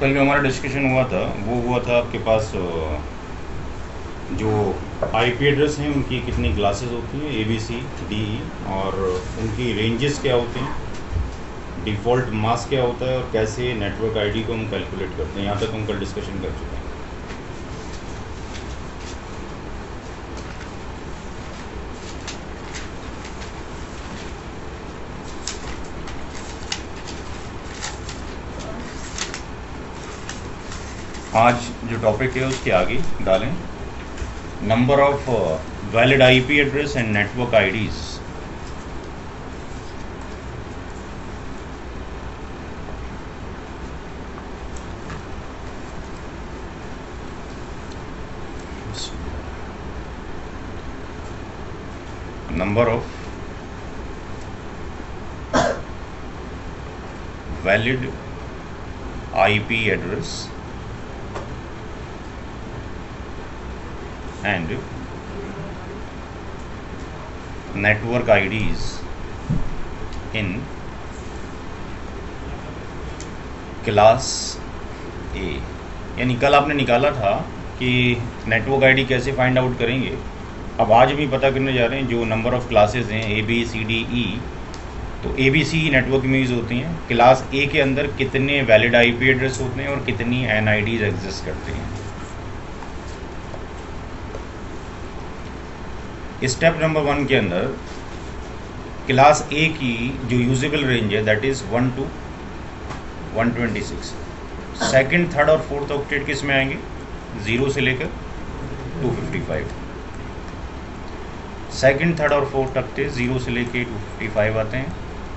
कल जो हमारा डिस्कशन हुआ था वो हुआ था आपके पास जो आईपी एड्रेस हैं उनकी कितनी क्लासेस होती हैं, ए बी सी डी ई, और उनकी रेंजेस क्या होती हैं, डिफ़ॉल्ट मास्क क्या होता है और कैसे नेटवर्क आईडी को हम कैलकुलेट करते हैं। यहाँ तक हम कल डिस्कशन कर चुके हैं। आज जो टॉपिक है उसके आगे डालें number of valid IP address and network IDs. Number of valid IP address and network IDs in class A. यानी कल आपने निकाला था कि नेटवर्क आईडी कैसे फाइंड आउट करेंगे, अब आज भी पता करने जा रहे हैं जो नंबर ऑफ क्लासेस हैं ए बी सी डी ई। तो ए बी सी नेटवर्क में यूज़ होती हैं। क्लास ए के अंदर कितने वैलिड आईपी एड्रेस होते हैं और कितनी NIDs एग्जिस्ट करते हैं। स्टेप नंबर 1 के अंदर क्लास ए की जो यूजेबल रेंज है that is 1 to 126। Second, third और फोर्थ ऑक्टेट किस में आएंगे, 0 से लेकर 255। सेकंड, थर्ड और फोर्थ ऑक्टेट 0 से लेकर 255 आते हैं।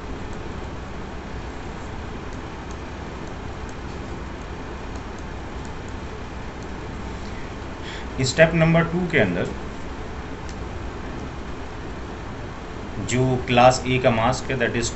स्टेप नंबर 2 के अंदर जो क्लास ए का मास्क है दैट इज़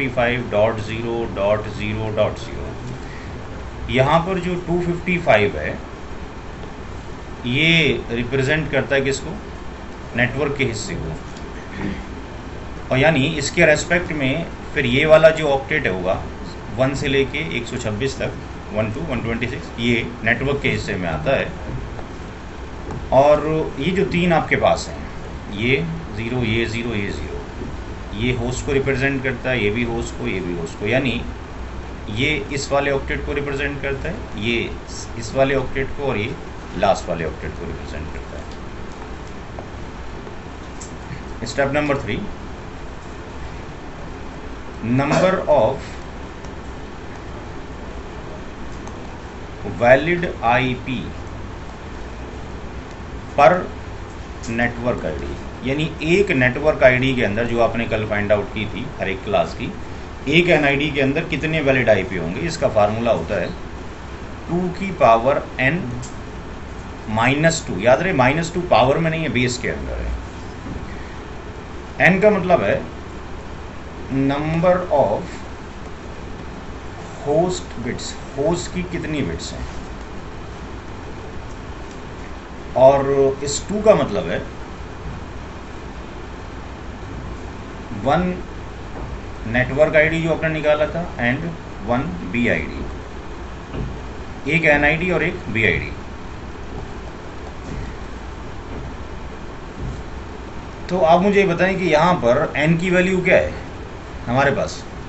255.0.0.0। यहाँ पर जो 255 है ये रिप्रेजेंट करता है किसको, नेटवर्क के हिस्से को। और यानी इसके रेस्पेक्ट में फिर ये वाला जो ऑक्टेट होगा 1 से लेके 126 तक, 1 to 126, ये नेटवर्क के हिस्से में आता है। और ये जो 3 आपके पास हैं, ये 0, ये 0, ये 0, ये होस्ट को रिप्रेजेंट करता है, ये भी होस्ट को, ये भी होस्ट को। यानी ये इस वाले ऑक्टेट को रिप्रेजेंट करता है, ये इस वाले ऑक्टेट को, और ये लास्ट वाले ऑक्टेट को रिप्रेजेंट करता है। Step number 3, number of valid IP पर नेटवर्क आईडी। यानी एक नेटवर्क आईडी के अंदर जो आपने कल फाइंड आउट की थी हर एक क्लास की, एक NID के अंदर कितने वैलिड आईपी होंगे, इसका फार्मूला होता है 2 की पावर n -2। याद रहे -2 पावर में नहीं है, बेस के अंदर है। n का मतलब है number of host bits, host की कितनी बिट्स हैं। और इस 2 का मतलब है 1 नेटवर्क आईडी जो आपने निकाला था एंड 1 BID, एक NID और एक BID। तो आप मुझे बताएं कि यहाँ पर n की वैल्यू क्या है हमारे पास,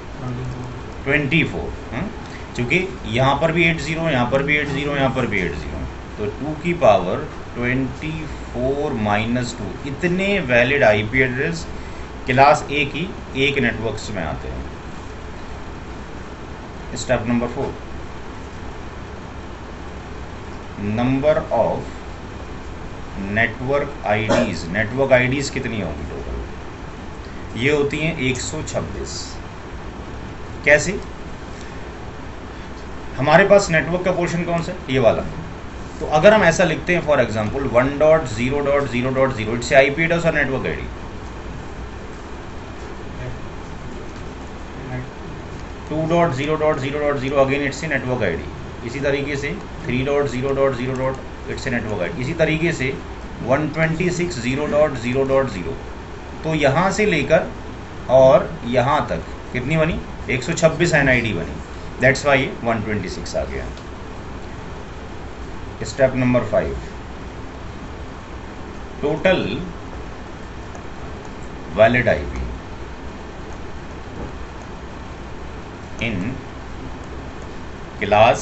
24। क्योंकि यहाँ पर भी 80, यहाँ पर भी 80, यहाँ पर भी 80, तो 2 की पावर 24 - 2 इतने valid IP address class A की एक नेटवर्क्स में आते हैं। Step number 4, number of network IDs. Network IDs कितनी होंगी टोटल, ये होती हैं 126। कैसे, हमारे पास नेटवर्क का पोर्शन कौन सा है, ये वाला। तो अगर हम ऐसा लिखते हैं for example 1.0.0.0, it's IP address और network ID. 2.0.0.0 again it's a network ID. इसी तरीके से 3.0.0. It's a network ID. इसी तरीके से 126.0.0.0। तो यहाँ से लेकर और यहाँ तक कितनी बनी, 126 NID बनी। दैट्स वाई 126 आ गया। Step number 5, total valid IP in class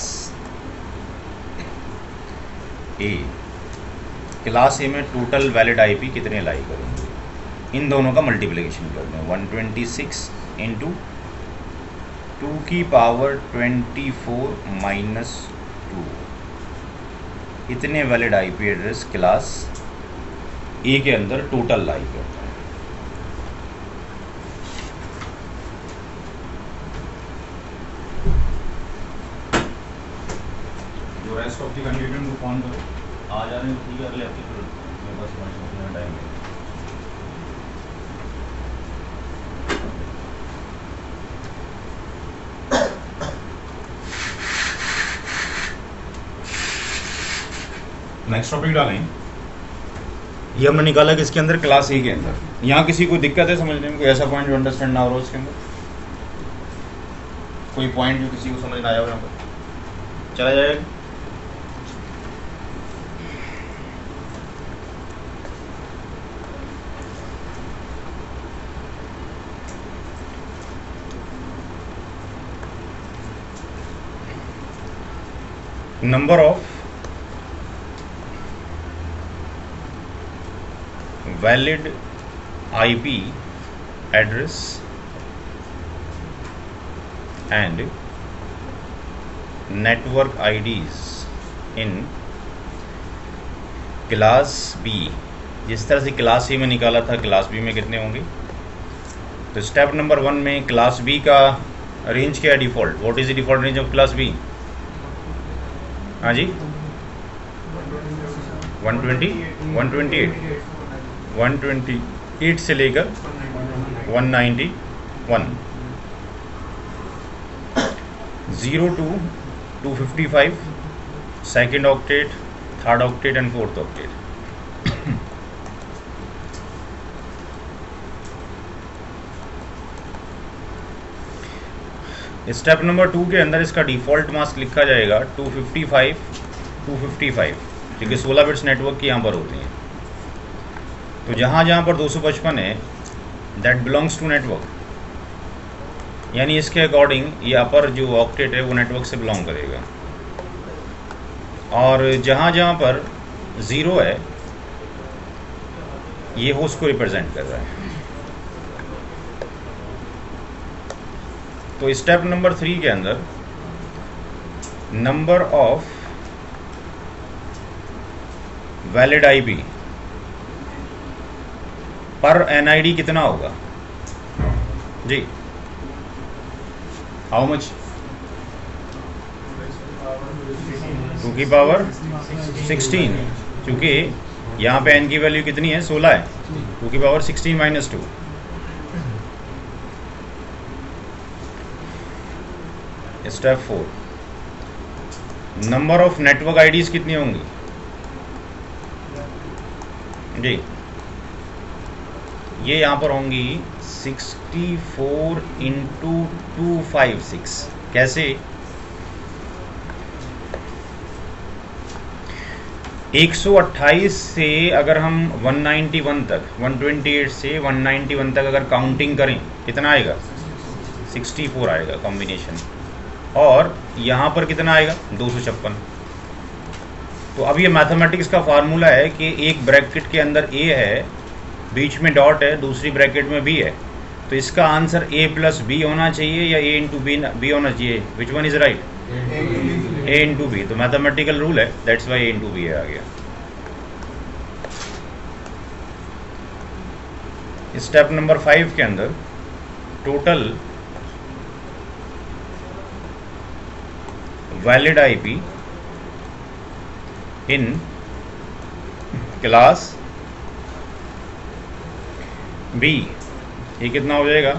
A. Class A में टोटल वैलिड आईपी कितने लाई करेंगे, इन दोनों का मल्टीप्लिकेशन कर दें। 126 इंटू 2 की पावर 24 माइनस 2, इतने valid IP address class A के अंदर टोटल लाई करते हैं। जो रेस्ट ऑफ द कंडीशन को फोन करो, आ जाने को ठीक है, अगले हफ्ते फिर मेरे पास पहुंचने टाइम है। नेक्स्ट टॉपिक डालें। ये हमने निकाला किसके अंदर, क्लास ए के अंदर। यहाँ किसी को दिक्कत है समझने में, कोई ऐसा पॉइंट जो अंडरस्टैंड ना हो रहा उसके अंदर, कोई पॉइंट जो किसी को समझ ना आया हो यहाँ पर, चला जाएगा। Number of valid IP address and network IDs in class B. जिस तरह से क्लास ए में निकाला था, क्लास बी में कितने होंगे। तो स्टेप नंबर 1 में क्लास बी का रेंज क्या है, default. What is the default range of class B? हाँ जी, 128 से लेकर 191, 0 to 255, second octet, third octet and fourth octet. Step number 2 के अंदर इसका डिफॉल्ट मास्क लिखा जाएगा 255, 255, क्योंकि 16 बिट्स नेटवर्क की यहाँ पर होती हैं। तो जहाँ जहाँ पर 255 है, दैट बिलोंग्स टू नेटवर्क, यानी इसके अकॉर्डिंग ये अपर जो ऑक्टेट है वो नेटवर्क से बिलोंग करेगा। और जहाँ जहाँ पर 0 है, ये होस्ट को रिप्रेजेंट कर रहा है। तो स्टेप नंबर 3 के अंदर नंबर ऑफ वैलिड आईपी पर एनआईडी कितना होगा जी, हाउ मच? 2 की पावर 16, क्योंकि यहाँ पे एन की वैल्यू कितनी है, 16 है। 2 की power 16 minus 2। Step 4, number of network IDs कितनी होंगी जी, ये यहाँ पर होंगी 64 इंटू 256। कैसे? 128 से अगर हम 191 तक, 128 से 191 तक अगर काउंटिंग करें, कितना आएगा? 64 आएगा कॉम्बिनेशन। और यहाँ पर कितना आएगा? 256। तो अब ये मैथमेटिक्स का फार्मूला है कि एक ब्रैकेट के अंदर ए है, बीच में डॉट है, दूसरी ब्रैकेट में बी है। तो इसका आंसर ए प्लस बी होना चाहिए या ए इंटू बी होना चाहिए? Which one is right? A into B. तो मैथमेटिकल रूल है, that's why A into B आ गया। स्टेप नंबर 5 के अंदर total valid IP in class B, ये कितना हो जाएगा?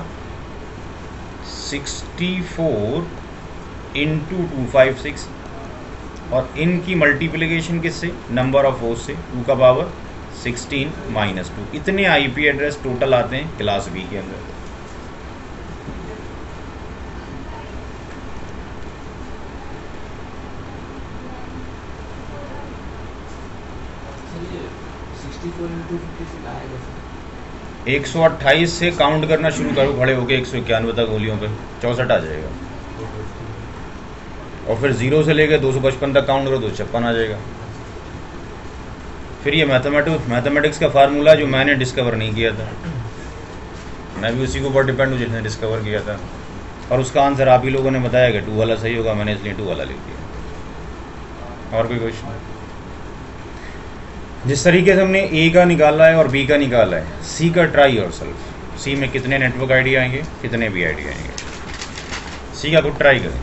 64 इंटू 256, और इनकी मल्टीप्लिकेशन किससे? नंबर ऑफ होस्ट से, 2 का पावर 16 माइनस 2। इतने आईपी एड्रेस टोटल आते हैं क्लास बी के अंदर। 128 से काउंट करना शुरू करो खड़े होके 191 तक उंगलियों पे 64 आ जाएगा, और फिर 0 से लेकर 255 तक काउंट करो 256 आ जाएगा। फिर ये मैथमेटिक्स का फार्मूला जो मैंने डिस्कवर नहीं किया था, मैं भी उसी के ऊपर डिपेंड हूँ जिसने डिस्कवर किया था, और उसका आंसर आप ही लोगों ने बताया कि 2 वाला सही होगा, मैंने इसलिए 2 वाला लिख दिया। और कोई क्वेश्चन? जिस तरीके से हमने ए का निकाला है और बी का निकाला है, सी का ट्राई योरसेल्फ। सी में कितने नेटवर्क आईडी आएंगे, कितने भी आईडी आएंगे, सी का खुद ट्राई करें।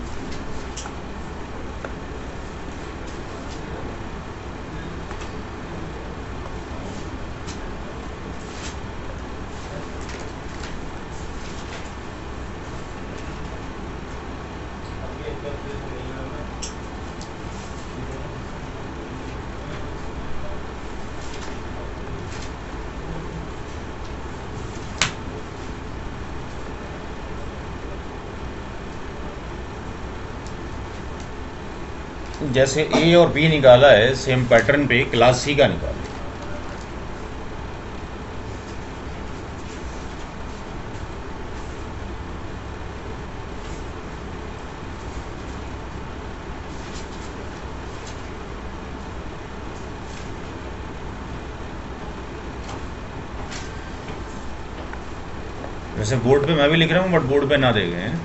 जैसे ए और बी निकाला है, सेम पैटर्न पे क्लास सी का निकालें। वैसे बोर्ड पे मैं भी लिख रहा हूँ, बट बोर्ड पे ना देखें हैं।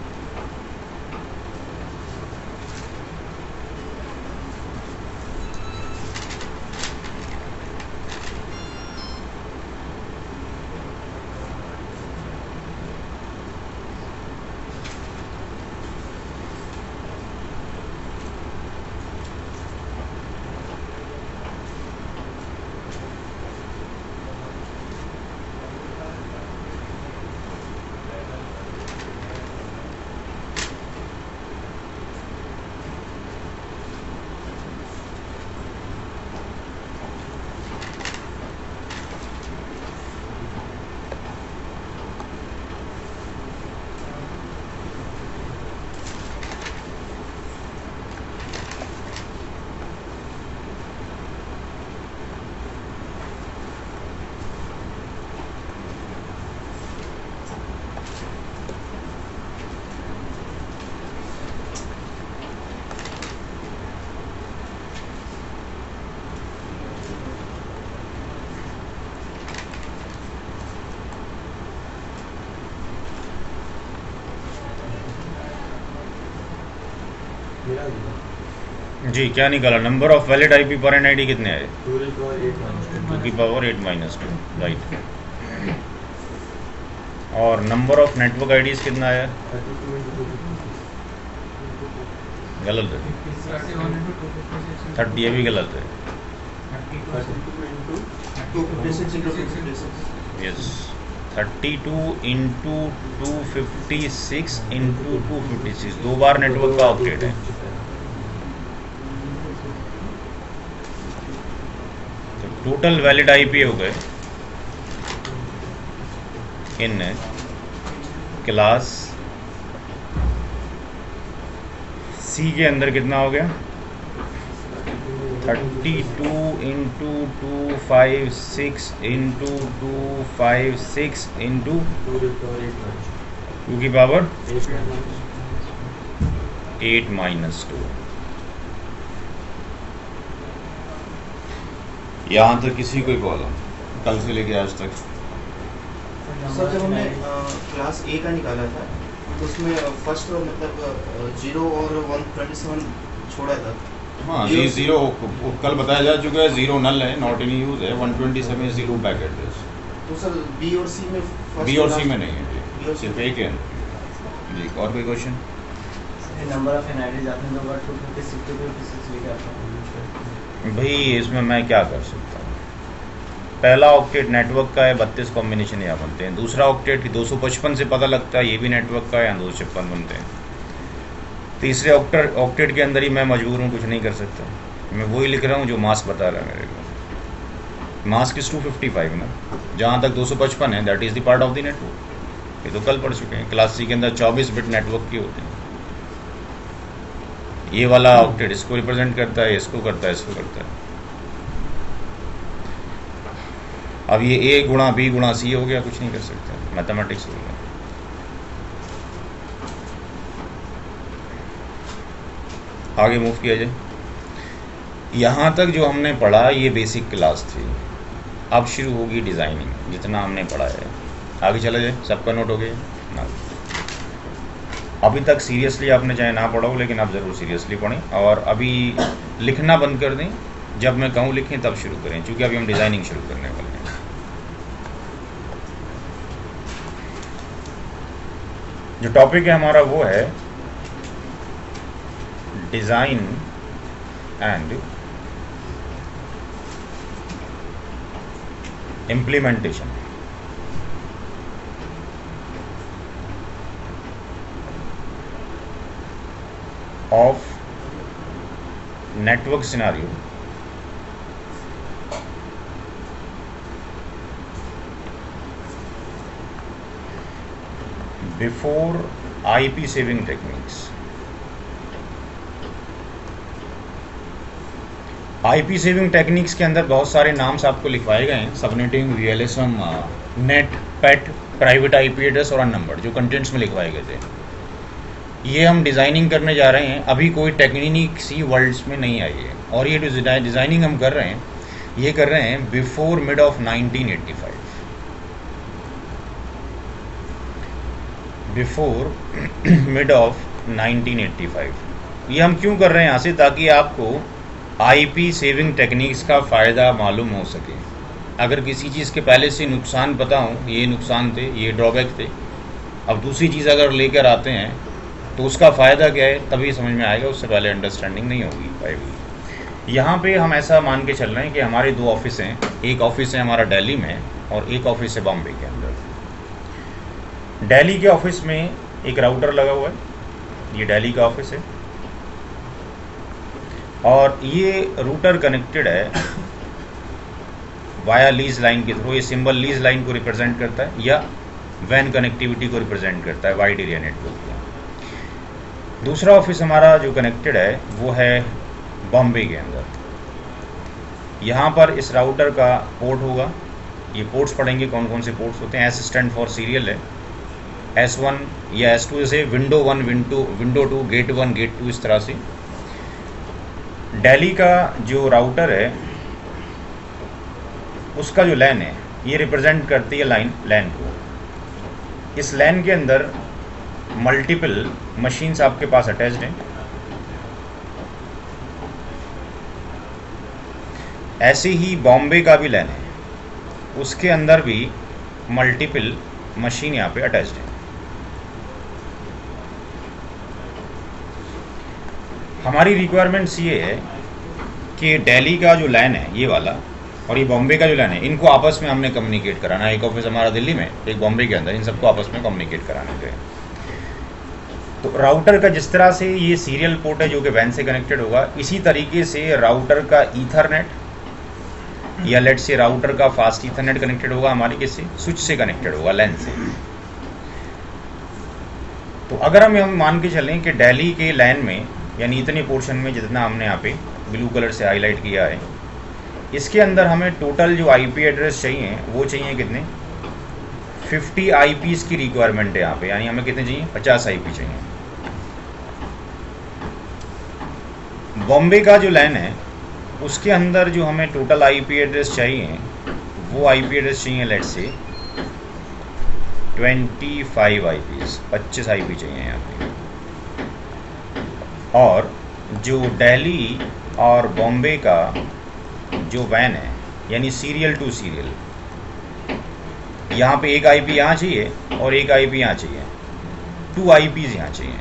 जी क्या निकाला? नंबर ऑफ वैलिड आईपी पर एनआईडी कितने आए? 2 की पावर 8-2, राइट। और नंबर ऑफ नेटवर्क आईडीज कितना आया? गलत है, 30, ये भी गलत है। यस, 32 इंटू 256 इंटू 256, 2 बार नेटवर्क का ऑक्टेट है। तो टोटल वैलिड आईपी हो गए इन क्लास सी के अंदर कितना हो गया? 32 इंटू 256 इंटू 256 इंटू 2 की पावर 8-2। यहाँ तक किसी कोई प्रॉब्लम? कल से लेके आज तक सर जब हमने क्लास ए का निकाला था तो उसमें फर्स्ट मतलब 0 और 127 छोड़ा था। हाँ जी, 0 कल बताया जा चुका है, 0 नल है, नॉट इन यूज है, 127 0 बैक एड्रेस। तो सर बी और सी में बी और सी में नहीं है जी, सिर्फ एक है जी। और कोई क्वेश्चन? नंबर ऑफ एनआईडीज आपने 2 बार 256 256 लिखा था भाई, इसमें मैं क्या कर सकता हूँ? पहला ऑक्टेट नेटवर्क का है, 32 कॉम्बिनेशन यहाँ बनते हैं। दूसरा ऑक्टेट 255 से पता लगता है ये भी नेटवर्क का है, यहाँ 256 बनते हैं। तीसरे ऑक्टेट के अंदर ही मैं मजबूर हूँ, कुछ नहीं कर सकता। मैं वही लिख रहा हूँ जो मास बता रहा है मेरे को। मास किस 255 ना, जहाँ तक 255 है that is the part of the network. ये तो कल पढ़ चुके हैं, क्लास सी के अंदर 24 बिट नेटवर्क के होते हैं। ये वाला ऑक्टेट इसको रिप्रेजेंट करता है, इसको करता है, इसको करता है। अब ये ए गुणा बी गुणा सी हो गया, कुछ नहीं कर सकते, मैथमेटिक्स हो गया। आगे मूव किया जाए। यहाँ तक जो हमने पढ़ा ये बेसिक क्लास थी, अब शुरू होगी डिज़ाइनिंग, जितना हमने पढ़ा है। आगे चला जाए, सबका नोट हो गया ना? अभी तक सीरियसली आपने चाहे ना पढ़ा हो, लेकिन आप ज़रूर सीरियसली पढ़ें, और अभी लिखना बंद कर दें, जब मैं कहूँ लिखें तब शुरू करें, क्योंकि अभी हम डिज़ाइनिंग शुरू करने वाले हैं। जो टॉपिक है हमारा वो है design and implementation of network scenario before IP saving techniques। IP saving techniques के अंदर बहुत सारे नाम्स आपको लिखवाए गए हैं, subnetting, VLSM, NAT, PAT, private IP address और अननंबर्ड, जो कंटेंट्स में लिखवाए गए थे। ये हम डिज़ाइनिंग करने जा रहे हैं, अभी कोई टेक्निक सी वर्ल्ड्स में नहीं आई है, और ये जो डिज़ाइनिंग हम कर रहे हैं ये कर रहे हैं before mid of 1985, before mid of 1985। ये हम क्यों कर रहे हैं यहाँ से, ताकि आपको IP सेविंग टेक्निक्स का फ़ायदा मालूम हो सके। अगर किसी चीज़ के पहले से नुकसान पता हो, ये नुकसान थे, ये ड्रॉबैक थे, अब दूसरी चीज़ अगर लेकर आते हैं तो उसका फ़ायदा क्या है तभी समझ में आएगा, उससे पहले अंडरस्टैंडिंग नहीं होगी पाएगी। यहाँ पे हम ऐसा मान के चल रहे हैं कि हमारे दो ऑफिस हैं, एक ऑफिस है हमारा दिल्ली में और एक ऑफिस है बॉम्बे के अंदर। दिल्ली के ऑफिस में एक राउटर लगा हुआ है, ये दिल्ली का ऑफिस है, और ये रूटर कनेक्टेड है वाया लीज लाइन के थ्रू। ये सिंबल लीज लाइन को रिप्रेजेंट करता है या वैन कनेक्टिविटी को रिप्रेजेंट करता है, वाइड एरिया नेटवर्क को। दूसरा ऑफिस हमारा जो कनेक्टेड है वो है बॉम्बे के अंदर। यहाँ पर इस राउटर का पोर्ट होगा, ये पोर्ट्स पढ़ेंगे कौन कौन से पोर्ट्स होते हैं। S स्टैंड फॉर सीरियल है, S1 या S2 जैसे विंडो 1, विंडो 2, गेट 1, गेट 2, इस तरह से। दिल्ली का जो राउटर है उसका जो लैन है ये रिप्रेजेंट करती है लैन को। इस लैन के अंदर मल्टीपल मशीन्स आपके पास अटैच्ड हैं। ऐसे ही बॉम्बे का भी लैन है, उसके अंदर भी मल्टीपल मशीन यहाँ पे अटैच्ड है। हमारी रिक्वायरमेंट्स ये है कि दिल्ली का जो लैन है ये वाला और ये बॉम्बे का जो लैन है, इनको आपस में हमने कम्युनिकेट कराना है। एक ऑफिस हमारा दिल्ली में, एक बॉम्बे के अंदर, इन सबको आपस में कम्युनिकेट कराने के। तो राउटर का जिस तरह से ये सीरियल पोर्ट है जो कि वैन से कनेक्टेड होगा, इसी तरीके से राउटर का ईथरनेट या लेट से राउटर का फास्ट ईथरनेट कनेक्टेड होगा हमारे किससे, स्विच से कनेक्टेड होगा, लैन से। तो अगर हम मान के चलें कि दिल्ली के लैन में यानी इतने पोर्शन में जितना हमने यहाँ पे ब्लू कलर से हाईलाइट किया है, इसके अंदर हमें टोटल जो IP एड्रेस चाहिए वो चाहिए कितने, 50 IPs की रिक्वायरमेंट है यहाँ पे। यानी हमें कितने चाहिए, 50 IP चाहिए। बॉम्बे का जो लैन है उसके अंदर जो हमें टोटल IP एड्रेस चाहिए वो IP एड्रेस चाहिए लेट से 25 IPs, 25 IP चाहिए यहाँ पे। और जो दिल्ली और बॉम्बे का जो वैन है यानी सीरियल टू सीरियल, यहाँ पे एक IP यहाँ चाहिए और एक IP यहाँ चाहिए, 2 IPs यहाँ चाहिए।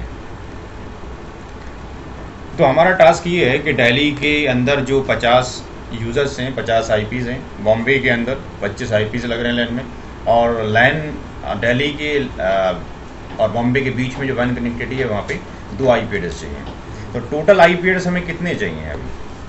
तो हमारा टास्क ये है कि दिल्ली के अंदर जो 50 यूज़र्स हैं, 50 IPs हैं, बॉम्बे के अंदर 25 IPs लग रहे हैं लैन में, और लैन दिल्ली के और बॉम्बे के बीच में जो वैन कनेक्टिविटी है वहाँ पे 2 IP एड्रेस चाहिए। तो टोटल IP एड्रेस हमें कितने चाहिए अभी,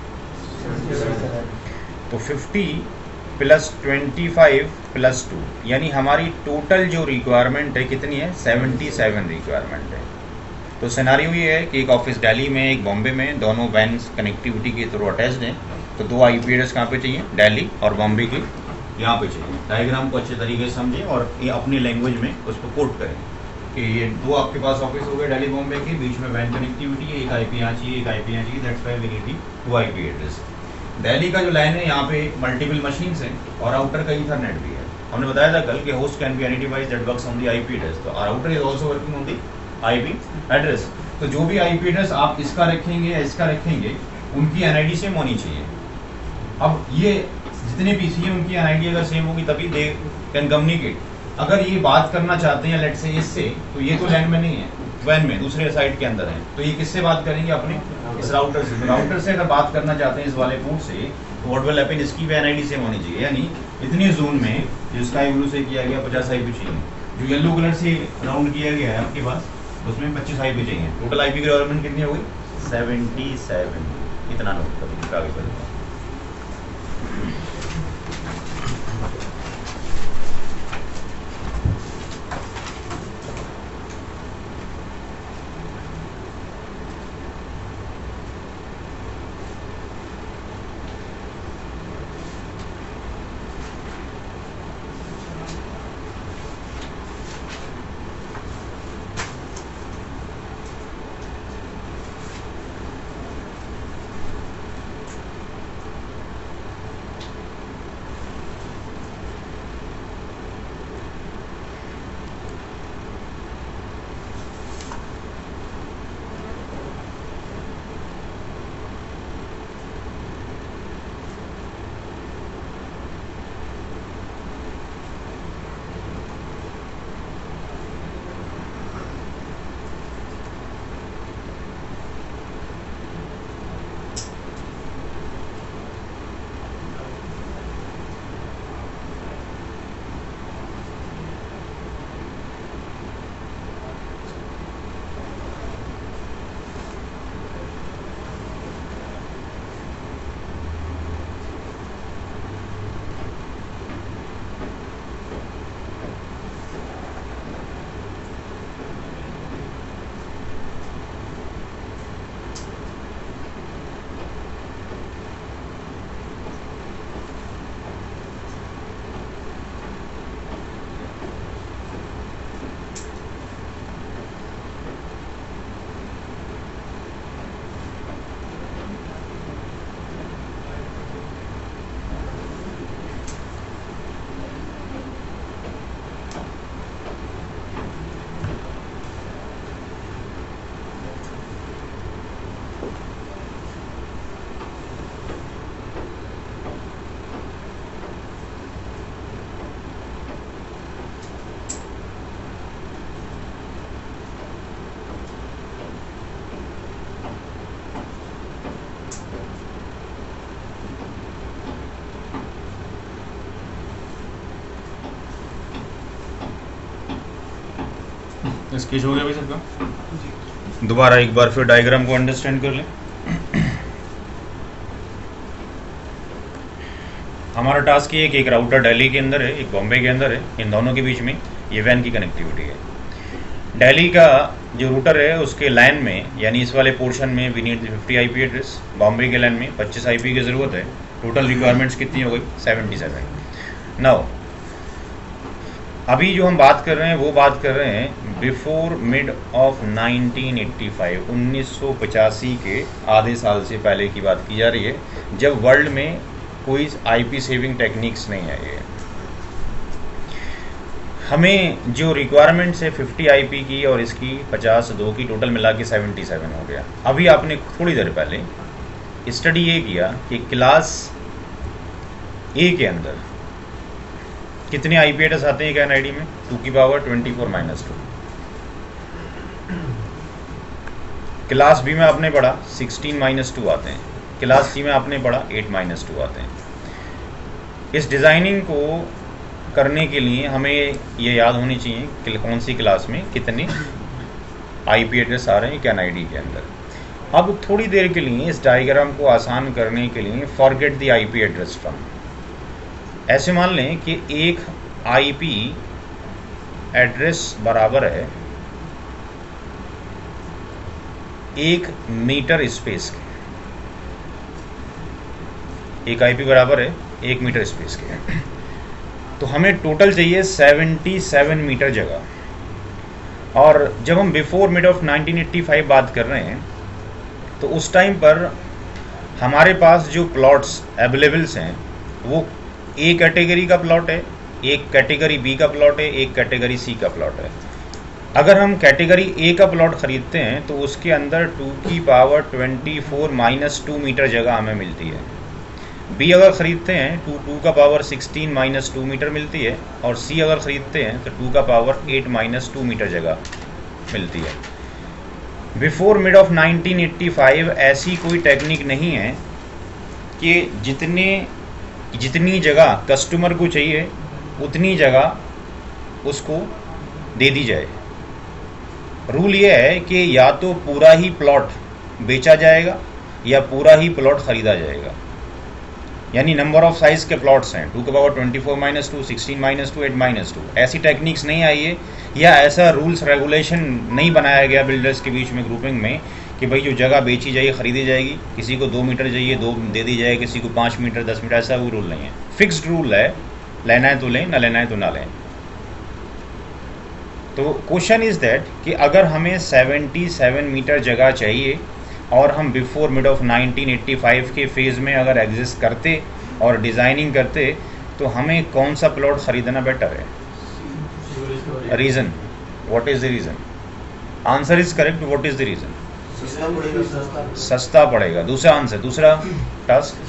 तो 50 + 25 + 2 यानी हमारी टोटल जो रिक्वायरमेंट है कितनी है, 77 रिक्वायरमेंट है। तो सिनेरियो ये है कि एक ऑफिस दिल्ली में, एक बॉम्बे में, दोनों वैन कनेक्टिविटी के थ्रू अटैच्ड हैं। तो 2 IP एड्रेस कहाँ पे चाहिए, दिल्ली और बॉम्बे की यहाँ पे चाहिए। डायग्राम को अच्छे तरीके से समझें और ये अपनी लैंग्वेज में उसको कोट करें कि ये दो आपके पास ऑफिस हो गए दिल्ली बॉम्बे के, बीच में वैन कनेक्टिविटी है, एक आईपी यहाँ चाहिए, एक आईपी यहाँ चाहिए, that's why we need two IP address. Delhi का जो लाइन है यहाँ पे मल्टीपल मशीन्स हैं और आउटर का ईथरनेट भी है। हमने बताया था कल कि host can be any device that works on the IP address, तो router is also working on the IP address. तो जो भी आईपी एड्रेस आप इसका रखेंगे या इसका रखेंगे उनकी एनआईडी सेम होनी चाहिए। अब ये जितने पीसी हैं उनकी एनआईडी अगर सेम होगी तभी दे कैन कम्युनिकेट। अगर ये बात करना चाहते हैं लेट्स से इससे, तो ये तो लैंड में नहीं है, वैन में दूसरे साइड के अंदर है, तो ये किससे बात करेंगे? अपने इस राउटर से। तो राउटर से अगर बात करना चाहते हैं इस वाले पोर्ट से, तो व्हाट विल हैपन, इसकी भी एनआईडी सेम होनी चाहिए। यानी इतनी जोन में जो स्काई ब्लू से किया गया 50 आईपी चाहिए, जो येलो कलर से राउंड किया गया है आपके पास उसमें 25 आईपी चाहिए। टोटल आईपी की रिक्वायरमेंट कितनी हो गई? 77। इतना नोट करो आगे बढ़ो। स्केच हो गया भाई सबका? दोबारा एक बार फिर डायग्राम को अंडरस्टैंड कर लें। हमारा टास्क ये है कि एक राउटर दिल्ली के अंदर है, एक बॉम्बे के अंदर है, इन दोनों के बीच में ये वैन की कनेक्टिविटी है। दिल्ली का जो रूटर है उसके लाइन में यानी इस वाले पोर्शन में we need 50 IP address, Bombay के लाइन में 25 आईपी की ज़रूरत है। टोटल रिक्वायरमेंट्स कितनी हो गई? 77। नाउ अभी जो हम बात कर रहे हैं वो बात कर रहे हैं बिफोर मिड ऑफ 1985, 1985 के आधे साल से पहले की बात की जा रही है, जब वर्ल्ड में कोई आईपी सेविंग टेक्निक्स नहीं आई है। हमें जो रिक्वायरमेंट्स है 50 आईपी की और इसकी 52 की, टोटल मिला के 77 हो गया। अभी आपने थोड़ी देर पहले स्टडी ये किया कि क्लास ए के अंदर कितने आईपी एड्रेस आते हैं एक एनआईडी में? 2 की पावर 24-2। क्लास बी में आपने पढ़ा 16-2 आते हैं, क्लास सी में आपने पढ़ा 8-2 आते हैं। इस डिज़ाइनिंग को करने के लिए हमें ये याद होनी चाहिए कि कौन सी क्लास में कितने आईपी एड्रेस आ रहे हैं एक एनआईडी के अंदर। अब थोड़ी देर के लिए इस डायग्राम को आसान करने के लिए forget the IP address term. ऐसे मान लें कि एक आईपी एड्रेस बराबर है 1 मीटर स्पेस के। एक आईपी बराबर है 1 मीटर स्पेस के। तो हमें टोटल चाहिए 77 मीटर जगह। और जब हम बिफोर मिड ऑफ 1985 बात कर रहे हैं तो उस टाइम पर हमारे पास जो प्लॉट्स अवेलेबल्स हैं वो ए कैटेगरी का प्लॉट है, एक कैटेगरी बी का प्लॉट है, एक कैटेगरी सी का प्लॉट है। अगर हम कैटेगरी ए का प्लॉट ख़रीदते हैं तो उसके अंदर 2 की पावर 24 माइनस 2 मीटर जगह हमें मिलती है। बी अगर ख़रीदते हैं तो 2 का पावर 16 माइनस 2 मीटर मिलती है, और सी अगर ख़रीदते हैं तो 2 का पावर 8 माइनस 2 मीटर जगह मिलती है। बिफोर मिड ऑफ 1985 ऐसी कोई टेक्निक नहीं है कि जितनी जगह कस्टमर को चाहिए उतनी जगह उसको दे दी जाए। रूल ये है कि या तो पूरा ही प्लॉट बेचा जाएगा या पूरा ही प्लॉट ख़रीदा जाएगा। यानी नंबर ऑफ साइज़ के प्लॉट्स हैं 2 का पावर 24 माइनस 2, 16 माइनस 2, 8 माइनस 2। ऐसी टेक्निक्स नहीं आई है या ऐसा रूल्स रेगुलेशन नहीं बनाया गया बिल्डर्स के बीच में ग्रुपिंग में कि भाई जो जगह बेची जाएगी ख़रीदी जाएगी, किसी को 2 मीटर चाहिए 2 दे दी जाए, किसी को 5 मीटर 10 मीटर, ऐसा कोई रूल नहीं है। फिक्स्ड रूल है, लेना है तो लें, ना लेना है तो ना लें। तो क्वेश्चन इज़ दैट कि अगर हमें 77 मीटर जगह चाहिए और हम बिफोर मिड ऑफ 1985 के फेज़ में अगर एग्जिस्ट करते और डिज़ाइनिंग करते तो हमें कौन सा प्लॉट ख़रीदना बेटर है? Reason, what is the reason? Answer is correct, what is the reason? सस्ता पड़ेगा। दूसरा आंसर, दूसरा टास्क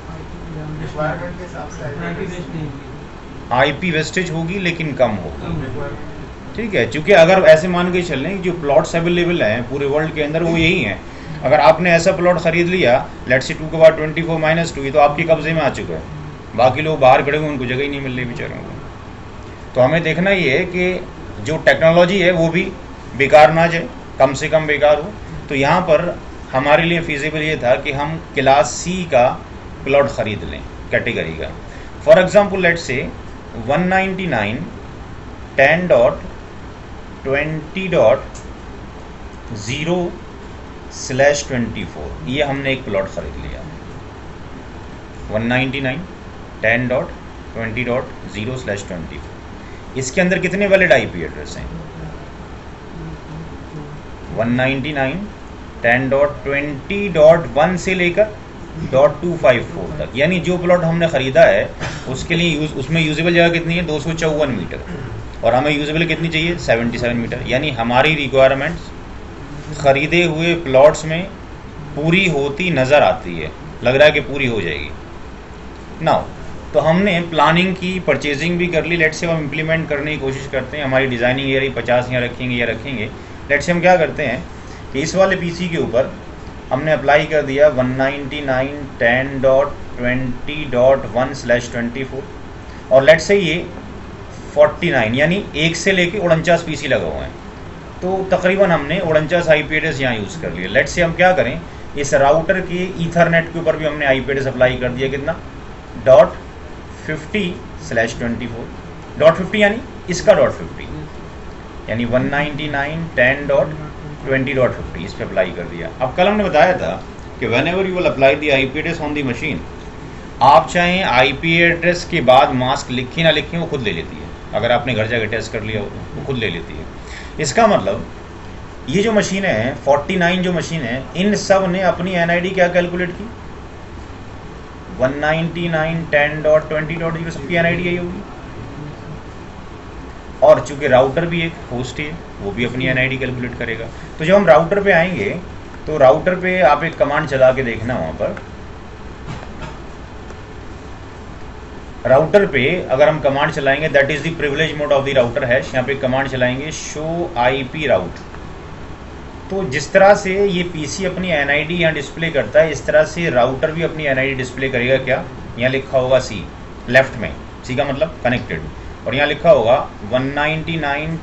आईपी वेस्टेज होगी लेकिन कम होगी। ठीक है, क्योंकि अगर ऐसे मान के चल लें जो प्लॉट्स अवेलेबल हैं पूरे वर्ल्ड के अंदर वो यही हैं। अगर आपने ऐसा प्लॉट ख़रीद लिया लेट्स से 2 के बाद 24 माइनस 2, ये तो आपके कब्जे में आ चुका है, बाकी लोग बाहर खड़े हुए उनको जगह ही नहीं मिल रही बेचारों को। तो हमें देखना ये है कि जो टेक्नोलॉजी है वो भी बेकार ना जाए, कम से कम बेकार हो। तो यहाँ पर हमारे लिए फिजिबल ये था कि हम क्लास सी का प्लॉट ख़रीद लें कैटेगरी का। फॉर एग्ज़ाम्पल लेट्स से 199 10.20.0/24 ये हमने एक प्लॉट ख़रीद लिया। 199 10.20.0/24 इसके अंदर कितने वैलिड आईपी एड्रेस हैं? 199 10.20.1 से लेकर .254 तक। यानी जो प्लॉट हमने ख़रीदा है उसके लिए उसमें यूजेबल जगह कितनी है? 254 मीटर, और हमें यूजेबल कितनी चाहिए? 77 मीटर। यानी हमारी रिक्वायरमेंट्स ख़रीदे हुए प्लॉट्स में पूरी होती नज़र आती है, लग रहा है कि पूरी हो जाएगी। नाउ तो हमने प्लानिंग की, परचेजिंग भी कर ली। लेट्स से हम इम्प्लीमेंट करने की कोशिश करते हैं। हमारी डिज़ाइनिंग ये रही 50 यहाँ रखेंगे या रखेंगे। लेट्स से हम क्या करते हैं कि इस वाले पीसी के ऊपर हमने अप्लाई कर दिया 199 10.20.1/24 और लेट्स से ये 49 यानी 1 से लेके 49 पीसी लगा हुआ है। तो तकरीबन हमने 49 आईपी एड्रेस यहाँ यूज़ कर लिए। लेट्स से हम क्या करें, इस राउटर के ईथरनेट के ऊपर भी हमने आईपी एड्रेस अप्लाई कर दिया। कितना? .50/24 .50 यानी इसका .50 यानी 199 10.20.50 इस पे अप्लाई कर दिया। अब कल हमने बताया था कि whenever you will apply the IP address on the machine, आप चाहें आईपी एड्रेस के बाद मास्क लिखें ना लिखें वो खुद ले लेती है। अगर आपने घर जाकर टेस्ट कर लिया हो तो वो खुद ले लेती है। इसका मतलब ये जो मशीनें हैं 49 जो मशीन है, इन सब ने अपनी एनआईडी क्या कैलकुलेट की? 199 10.20.0 सबकी एनआईडी यही होगी। और चूंकि राउटर भी एक होस्ट है वो भी अपनी एनआईडी कैलकुलेट करेगा। तो जब हम राउटर पे आएंगे तो राउटर पे आप एक कमांड चला के देखना, वहाँ पर राउटर पे अगर हम कमांड चलाएंगे that is the privilege mode of the router hash. यहाँ पे कमांड चलाएंगे शो आईपी राउट। तो जिस तरह से ये पीसी अपनी एनआईडी यहाँ डिस्प्ले करता है, इस तरह से राउटर भी अपनी एनआईडी डिस्प्ले करेगा। क्या? यहाँ लिखा होगा सी लेफ्ट में, सी का मतलब कनेक्टेड, और यहाँ लिखा होगा 199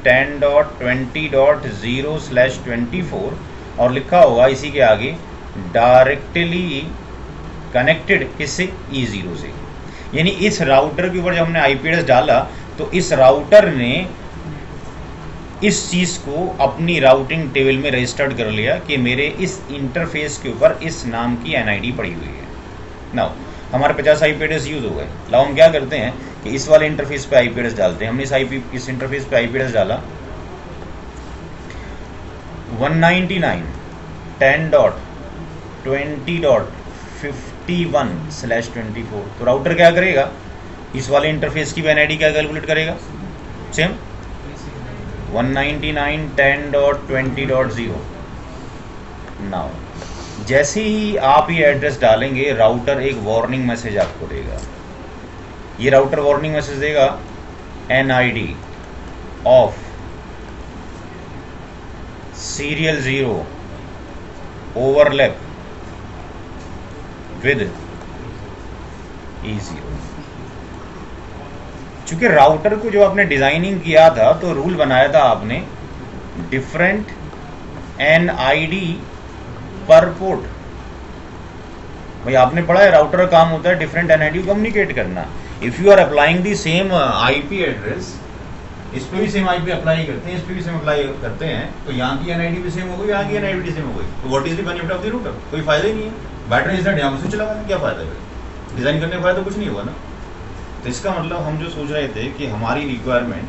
10.20.0/24 और लिखा होगा इसी के आगे डायरेक्टली कनेक्टेड किससे? E0 से। यानी इस राउटर के ऊपर जब हमने आईपी एड्रेस डाला तो इस राउटर ने इस चीज़ को अपनी राउटिंग टेबल में रजिस्टर्ड कर लिया कि मेरे इस इंटरफेस के ऊपर इस नाम की एनआईडी पड़ी हुई है। नाउ हमारे 50 आईपी एड्रेस यूज़ हो गए। नाउ हम क्या करते हैं, कि इस वाले इंटरफेस पे आईपी एड्रेस डालते हैं। हमने इस इंटरफेस पे आईपी एड्रेस डाला 199.10.20.51/24। तो राउटर क्या करेगा, इस वाले इंटरफेस की भी एनआईडी क्या कैलकुलेट करेगा, सेम 199.10.20.0। नाउ जैसे ही आप ये एड्रेस डालेंगे राउटर एक वार्निंग मैसेज आपको देगा। ये राउटर वार्निंग मैसेज देगा NID of serial 0 overlap with E0। चूंकि राउटर को जो आपने डिजाइनिंग किया था तो रूल बनाया था आपने डिफरेंट एनआईडी पर पोर्ट। भाई आपने पढ़ा है राउटर का काम होता है डिफरेंट एनआईडी कम्युनिकेट करना। If you are applying the same IP address, इस पे भी सेम आईपी अप्लाई करते हैं, इस पे भी सेम अप्लाई करते हैं, तो यहाँ की एनआईडी भी सेम हो गई, यहाँ की एनआईडी भी सेम हो गई, तो what is the benefit of the router? कोई फायदा ही नहीं है। बैटरी इज नॉट, यहाँ से चला क्या फायदा है, डिजाइन करने का फायदा कुछ नहीं होगा ना। तो इसका मतलब हम जो सोच रहे थे कि हमारी रिक्वायरमेंट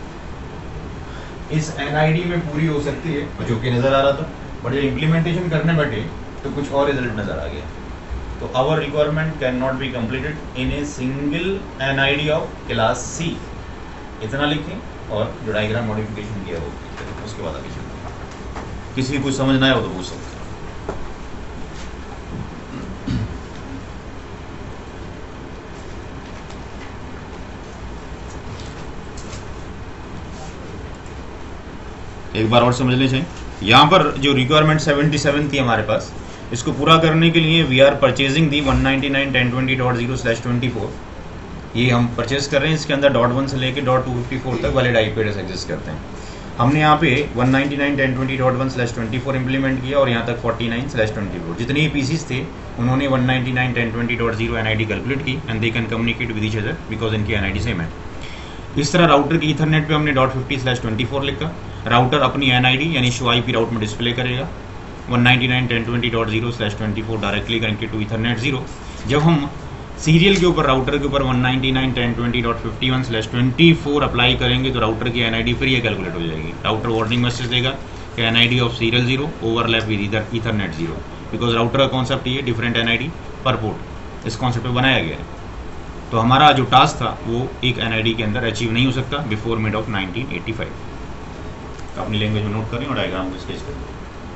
इस एनआईडी में पूरी हो सकती है, जो कि नजर आ रहा था, बट जब इम्प्लीमेंटेशन करने बैठे तो कुछ और रिजल्ट नजर आ गया। तो our requirement can not be completed in a single NID of class C. इतना लिखें और जो डायग्राम मॉडिफिकेशन किया वो उसके बाद आगे चलते हैं। किसी को कुछ समझ ना आए हो तो पूछ सकते हैं। एक बार और समझ लें चाहिए। यहाँ पर जो रिक्वायरमेंट 77 थी हमारे पास, इसको पूरा करने के लिए वी आर परचेजिंग दी 199.10.20./24। ये हम परचेज कर रहे हैं। इसके अंदर .1 से लेके .254 तक वैलिड आईपी एड्रेस एग्जिस्ट करते हैं। हमने यहाँ पे 199.10.20.1/24 इंप्लीमेंट किया और यहाँ तक 49/24 जितने ही पीसीस थे उन्होंने 199.10.20 एनआईडी कैलकुलेट की and they can communicate with each other because इनकी एनआईडी सेम है। इस तरह राउटर की ईथरनेट पे हमने .50/24 लिखा। राउटर अपनी एनआईडी यानी शो आईपी राउट में डिस्प्ले करेगा 199.10.20/24 डायरेक्टली कनेक्टेड टू ईथरनेट 0। जब हम सीरियल के ऊपर राउटर के ऊपर 199.10.20.51/24 अप्लाई करेंगे तो राउटर की एनआईडी फिर ये कैलकुलेट हो जाएगी। राउटर वार्निंग मैसेज देगा कि NID of serial 0 overlap with Ethernet 0, because router का कॉन्सेप्ट ये डिफरेंट एनआईडी पर पोर्ट, इस कॉन्सेप्ट पे बनाया गया है। तो हमारा जो टास्क था वो एक एनआईडी के अंदर अचीव नहीं हो सकता बिफोर मिड ऑफ 1985। तो अपनी लैंग्वेज में नोट करें और डायग्राम को स्केच करें।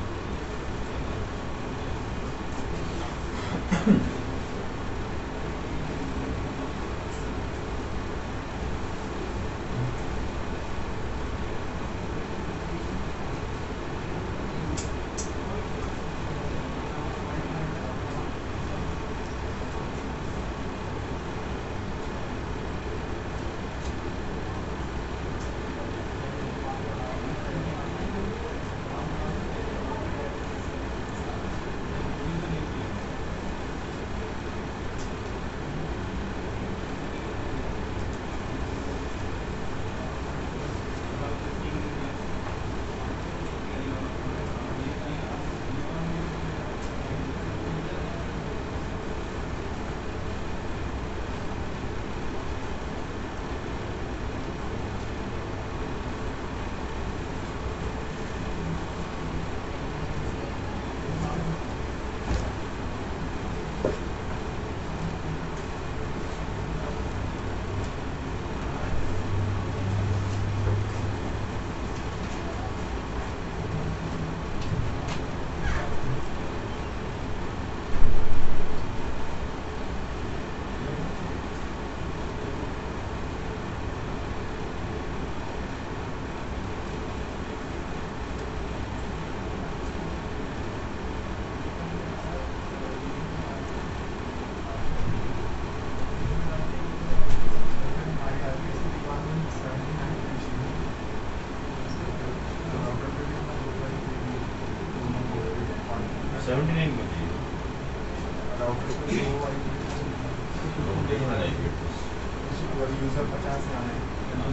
यूजर 50 से आना है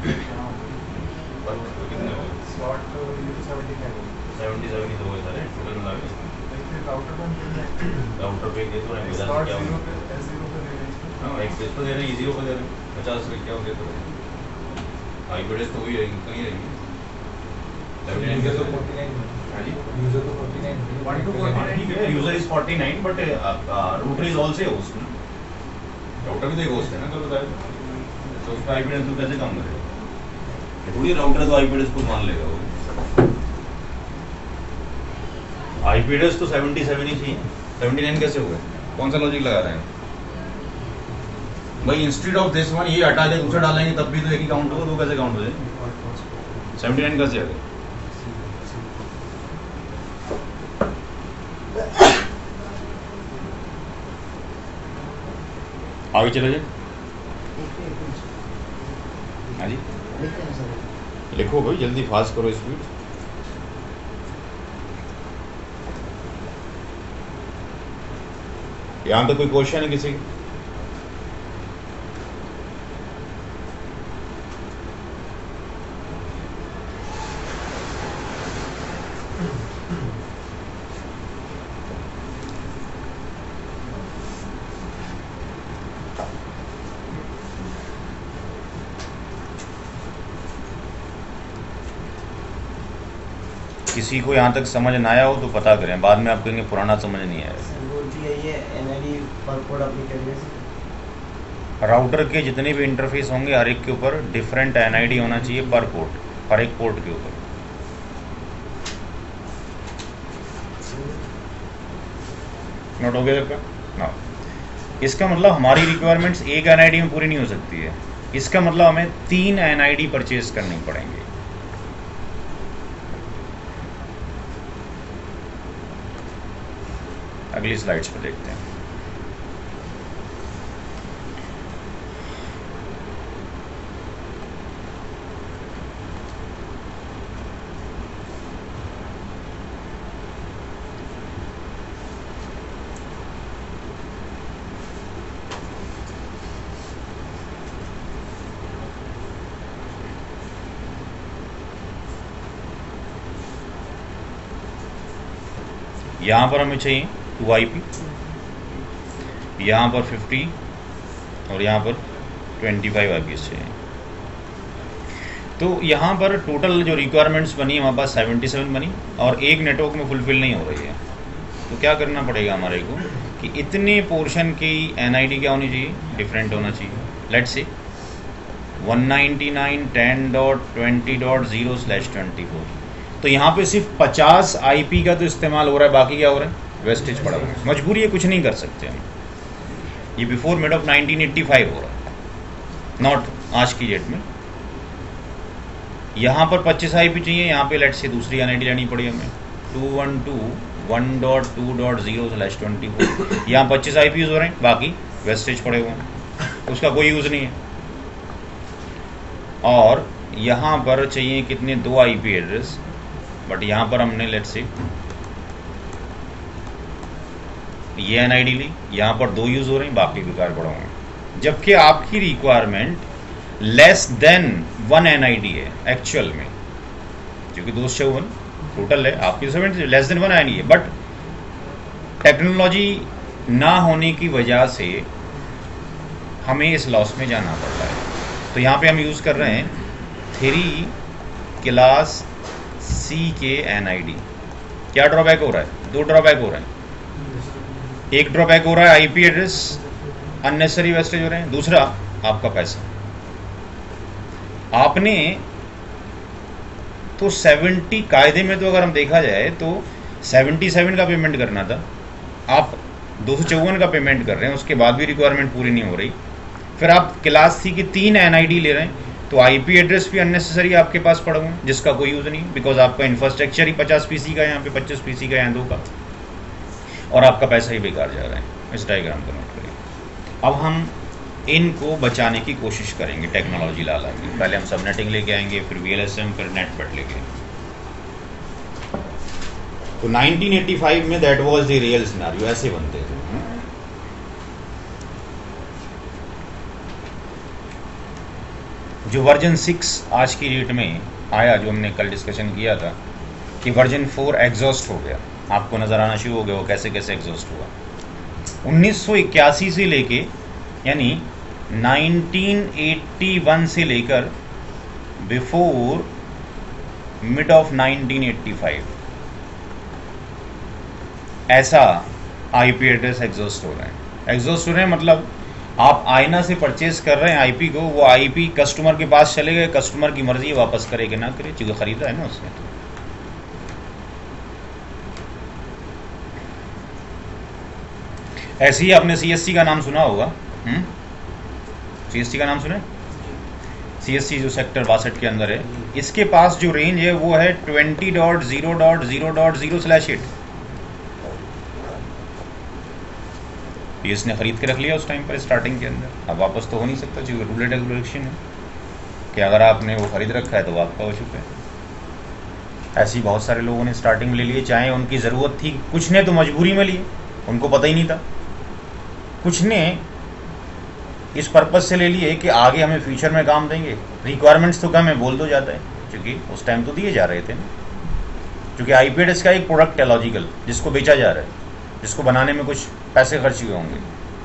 स्लॉट तो ये तो 70 का है 77 ही तो है सारे टोटल मिला के देखिए राउटर पर राउटर पे दे दो ना स्लॉट 0 पे S0 पे दे रहे हैं हां एक्सेस पे दे रहे हैं E0 पे दे रहे हैं 50 से क्या हो गया? तो आईपीडीएस तो वही रहेंगी, कहीं रहेंगी 79 यूजर तो कैसे? 49 हाँ जी, यूजर तो 49 1 to 49 ठीक है, user is 49 but router is also a host ना, राउटर भी तो एक होस्ट है ना, कल बताया तो उसका आईपीडीएस तो कैसे काम करेगा? थोड़ी राउटर तो आईपीडीएस को मान लेगा वो। आईपीडीएस तो 77 ही चाहिए, 79 कैसे हो गए? कौन सा लॉजिक लगा रहे हैं भाई? इंस्टेड ऑफ दिस वन ये हटा के दूसरा डालेंगे तब भी तो एक ही काउंट होगा, दो कैसे काउंट हो जाए? 79 कैसे आ गए? आगे चले जाए। हाँ जी, लिखो भाई जल्दी, फास्ट करो स्पीड। यहाँ तो कोई क्वेश्चन है किसी? किसी को यहाँ तक समझ ना आया हो तो पता करें, बाद में आप कहेंगे पुराना समझ नहीं आया। राउटर के जितने भी इंटरफेस होंगे हर एक के ऊपर डिफरेंट एनआईडी होना चाहिए पर पोर्ट, हर एक पोर्ट के ऊपर। नोट हो गया सबका? हाँ, इसका मतलब हमारी रिक्वायरमेंट्स एक एनआईडी में पूरी नहीं हो सकती है, इसका मतलब हमें 3 एनआईडी परचेज करनी पड़ेंगे। अगली स्लाइड्स पर देखते हैं। यहां पर हमें चाहिए 2 IP, यहाँ पर 50 और यहाँ पर 25 IPs चाहिए। तो यहाँ पर टोटल जो रिक्वायरमेंट्स बनी हमारे पास 77 बनी और एक नेटवर्क में फुलफिल नहीं हो रही है। तो क्या करना पड़ेगा हमारे को कि इतने पोर्शन की NID क्या होनी चाहिए? डिफरेंट होना चाहिए। Let's say 199.10.20.0/24। तो यहाँ पे सिर्फ 50 IP का तो इस्तेमाल हो रहा है, बाकी क्या हो रहा है? वेस्टेज पड़ा हुआ है। मजबूरी है, कुछ नहीं कर सकते हम। ये बिफोर मिड ऑफ 1985 हो रहा है, नॉट आज की डेट में। यहाँ पर 25 IP चाहिए, यहाँ पे लेट से दूसरी NID लेनी पड़ी हमें 212.1.20/24। यहाँ 25 IP यूज़ हो रहे हैं, बाकी वेस्टेज पड़े हुए हैं, उसका कोई यूज़ नहीं है। और यहाँ पर चाहिए कितने? 2 IP एड्रेस, बट यहाँ पर हमने लेट से ये NID ली, यहाँ पर 2 यूज़ हो रहे हैं, बाकी बेकार पड़ा हुआ है। जबकि आपकी रिक्वायरमेंट लेस देन 1 NID है एक्चुअल में, क्योंकि 254 टोटल है, आपकी 70 लेस देन 1 NID है। बट टेक्नोलॉजी ना होने की वजह से हमें इस लॉस में जाना पड़ता है। तो यहाँ पे हम यूज़ कर रहे हैं 3 क्लास C के NID। क्या ड्रॉबैक हो रहा है? 2 ड्रॉबैक हो रहे हैं। एक ड्रॉबैक हो रहा है IP एड्रेस, अननेसेसरी वेस्टेज हो रहे हैं। दूसरा आपका पैसा। आपने तो 70 कायदे में तो अगर हम देखा जाए तो 77 का पेमेंट करना था, आप 254 का पेमेंट कर रहे हैं, उसके बाद भी रिक्वायरमेंट पूरी नहीं हो रही। फिर आप क्लास C की 3 NID ले रहे हैं, तो IP एड्रेस भी अननेसेसरी आपके पास पड़ा हुआ है, जिसका कोई यूज़ नहीं, बिकॉज आपका इंफ्रास्ट्रक्चर ही 50 PC का है, यहाँ पे 25 PC का, यहाँ 2 का, और आपका पैसा ही बेकार जा रहा है। इस डायग्राम को नोट करिए। अब हम इनको बचाने की कोशिश करेंगे टेक्नोलॉजी ला ला के। पहले हम सबनेटिंग लेके आएंगे, फिर VLSM, फिर नेटबट लेके। तो 1985 में that was the real scenario, ऐसे बनते थे। जो वर्जन 6 आज की डेट में आया, जो हमने कल डिस्कशन किया था कि वर्जन 4 एग्जॉस्ट हो गया, आपको नज़र आना शुरू हो गया वो कैसे कैसे एग्जॉस्ट हुआ। 1981 से लेके यानी 1981 से लेकर बिफोर मिड ऑफ 1985 ऐसा आईपी एड्रेस एग्जॉस्ट हो रहे हैं। एग्जॉस्ट हो रहे हैं मतलब आप आईना से परचेज कर रहे हैं आईपी को, वो आईपी कस्टमर के पास चले गए, कस्टमर की मर्जी वापस करे कि ना करे, चूंकि खरीदा है ना उसने। ऐसे ही आपने सीएससी का नाम सुना होगा। सीएससी का नाम सुने? सीएससी जो सेक्टर 62 के अंदर है, इसके पास जो रेंज है वो है 20.0.0.0/8। ये इसने खरीद के रख लिया उस टाइम पर स्टार्टिंग के अंदर। अब वापस तो हो नहीं सकता, क्योंकि रूल एंड रेगुलेशन है कि अगर आपने वो खरीद रखा है तो वो आपका हो चुका है। ऐसे ही बहुत सारे लोगों ने स्टार्टिंग में ले लिए, चाहे उनकी ज़रूरत थी, कुछ ने तो मजबूरी में लिए, उनको पता ही नहीं था, कुछ ने इस पर्पज़ से ले लिए कि आगे हमें फ्यूचर में काम देंगे, रिक्वायरमेंट्स तो कम है, बोल दो जाता है, क्योंकि उस टाइम तो दिए जा रहे थे ना। क्योंकि आईपी एड्रेस का एक प्रोडक्ट है लॉजिकल, जिसको बेचा जा रहा है, जिसको बनाने में कुछ पैसे खर्च हुए होंगे।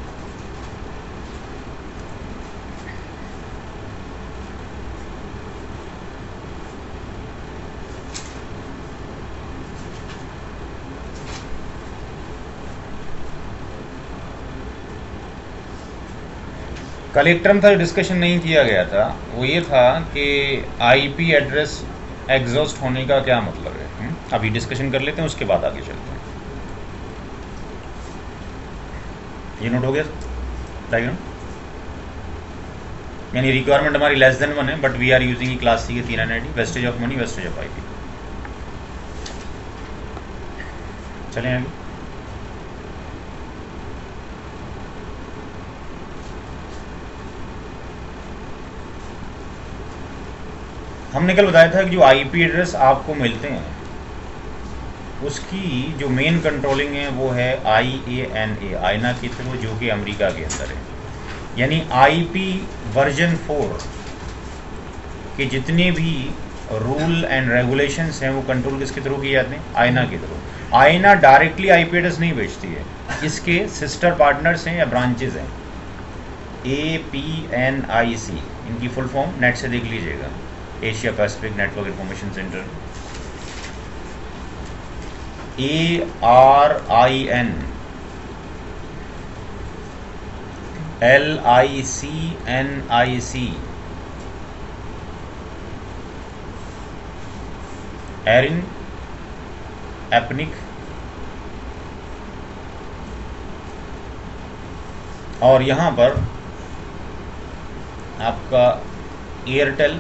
कल एक टर्म था जो डिस्कशन नहीं किया गया था, वो ये था कि आईपी एड्रेस एग्जॉस्ट होने का क्या मतलब है। अभी डिस्कशन कर लेते हैं, उसके बाद आगे चलते हैं। ये नोट हो गया डायग्राम? यानी रिक्वायरमेंट हमारी लेस देन 1 है, but we are using class C के 3 NID, wastage of money, wastage of IP. चलें आगे। हमने कल बताया था कि जो आईपी एड्रेस आपको मिलते हैं उसकी जो मेन कंट्रोलिंग है वो है IANA, आईना के थ्रू, जो कि अमेरिका के अंदर है। यानी आईपी वर्जन 4 के जितने भी रूल एंड रेगुलेशंस हैं वो कंट्रोल किसके थ्रू किए जाते हैं? आईना के थ्रू। आईना डायरेक्टली आईपी एड्रेस नहीं बेचती है, इसके सिस्टर पार्टनर्स हैं या ब्रांचेज हैं, APNIC, इनकी फुल फॉर्म नेट से देख लीजिएगा, Asia Pacific Network Information Centre. ARIN, LICNIC, ARIN, APNIC, और यहाँ पर आपका एयरटेल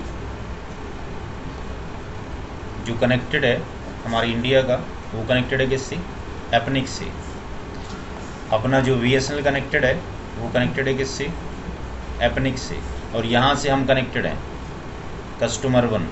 जो कनेक्टेड है हमारी इंडिया का, वो कनेक्टेड है किससे? एपनिक से। अपना जो VSNL कनेक्टेड है वो कनेक्टेड है किससे? एपनिक से। और यहाँ से हम कनेक्टेड हैं कस्टमर 1।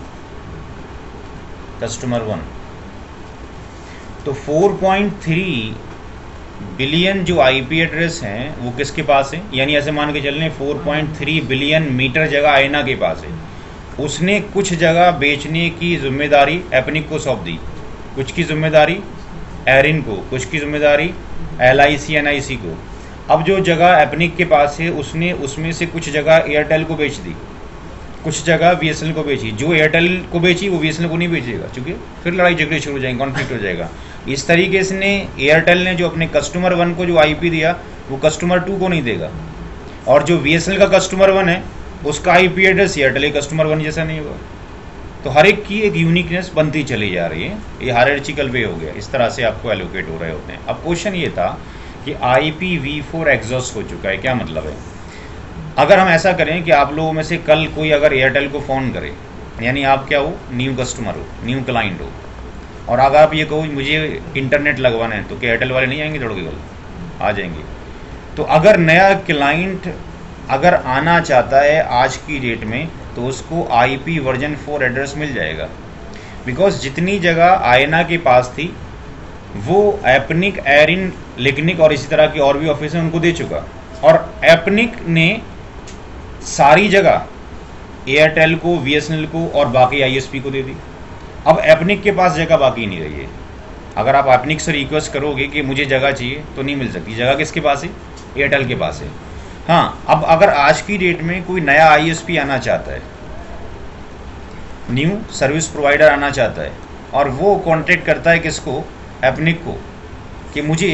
तो 4.3 बिलियन जो आईपी एड्रेस हैं वो किसके पास है? यानी ऐसे मान के चलने 4.3 बिलियन मीटर जगह आईना के पास है। उसने कुछ जगह बेचने की जिम्मेदारी एपनिक को सौंप दी, कुछ की जिम्मेदारी एरिन को, कुछ की जिम्मेदारी LICNIC को। अब जो जगह एपनिक के पास है उसने उसमें से कुछ जगह एयरटेल को बेच दी, कुछ जगह VSNL को बेची। जो एयरटेल को बेची वो VSNL को नहीं बेचेगा, क्योंकि फिर लड़ाई झगड़े शुरू हो जाएंगे, कॉन्फ्लिक्ट हो जाएगा। इस तरीके से एयरटेल ने जो अपने कस्टमर 1 को जो आईपी दिया वो कस्टमर 2 को नहीं देगा, और जो VSNL का कस्टमर 1 है उसका आईपी एड्रेस एयरटेल कस्टमर 1 जैसा नहीं होगा। तो हर एक की एक यूनिकनेस बनती चली जा रही है, ये हायरार्चिकल वे हो गया, इस तरह से आपको एलोकेट हो रहे होते हैं। अब क्वेश्चन ये था कि IPv4 एग्जॉस्ट हो चुका है, क्या मतलब है? अगर हम ऐसा करें कि आप लोगों में से कल कोई अगर एयरटेल को फ़ोन करे, यानी आप क्या हो, न्यू कस्टमर हो, न्यू क्लाइंट हो, और अगर आप ये कहो मुझे इंटरनेट लगवाना है, तो क्या एयरटेल वाले नहीं आएंगे? दौड़ के कल आ जाएंगे। तो अगर नया क्लाइंट अगर आना चाहता है आज की डेट में, तो उसको IP वर्जन 4 एड्रेस मिल जाएगा, बिकॉज जितनी जगह आईना के पास थी वो एपनिक, एरिन, लिग्निक और इसी तरह की और भी ऑफिस हैं उनको दे चुका, और एपनिक ने सारी जगह एयरटेल को, VSNL को और बाकी ISP को दे दी। अब एपनिक के पास जगह बाकी नहीं रही है। अगर आप एपनिक से रिक्वेस्ट करोगे कि मुझे जगह चाहिए तो नहीं मिल सकती, जगह किसके पास है? एयरटेल के पास है। हाँ, अब अगर आज की डेट में कोई नया ISP आना चाहता है, न्यू सर्विस प्रोवाइडर आना चाहता है, और वो कॉन्टेक्ट करता है किसको, एपनिक को, कि मुझे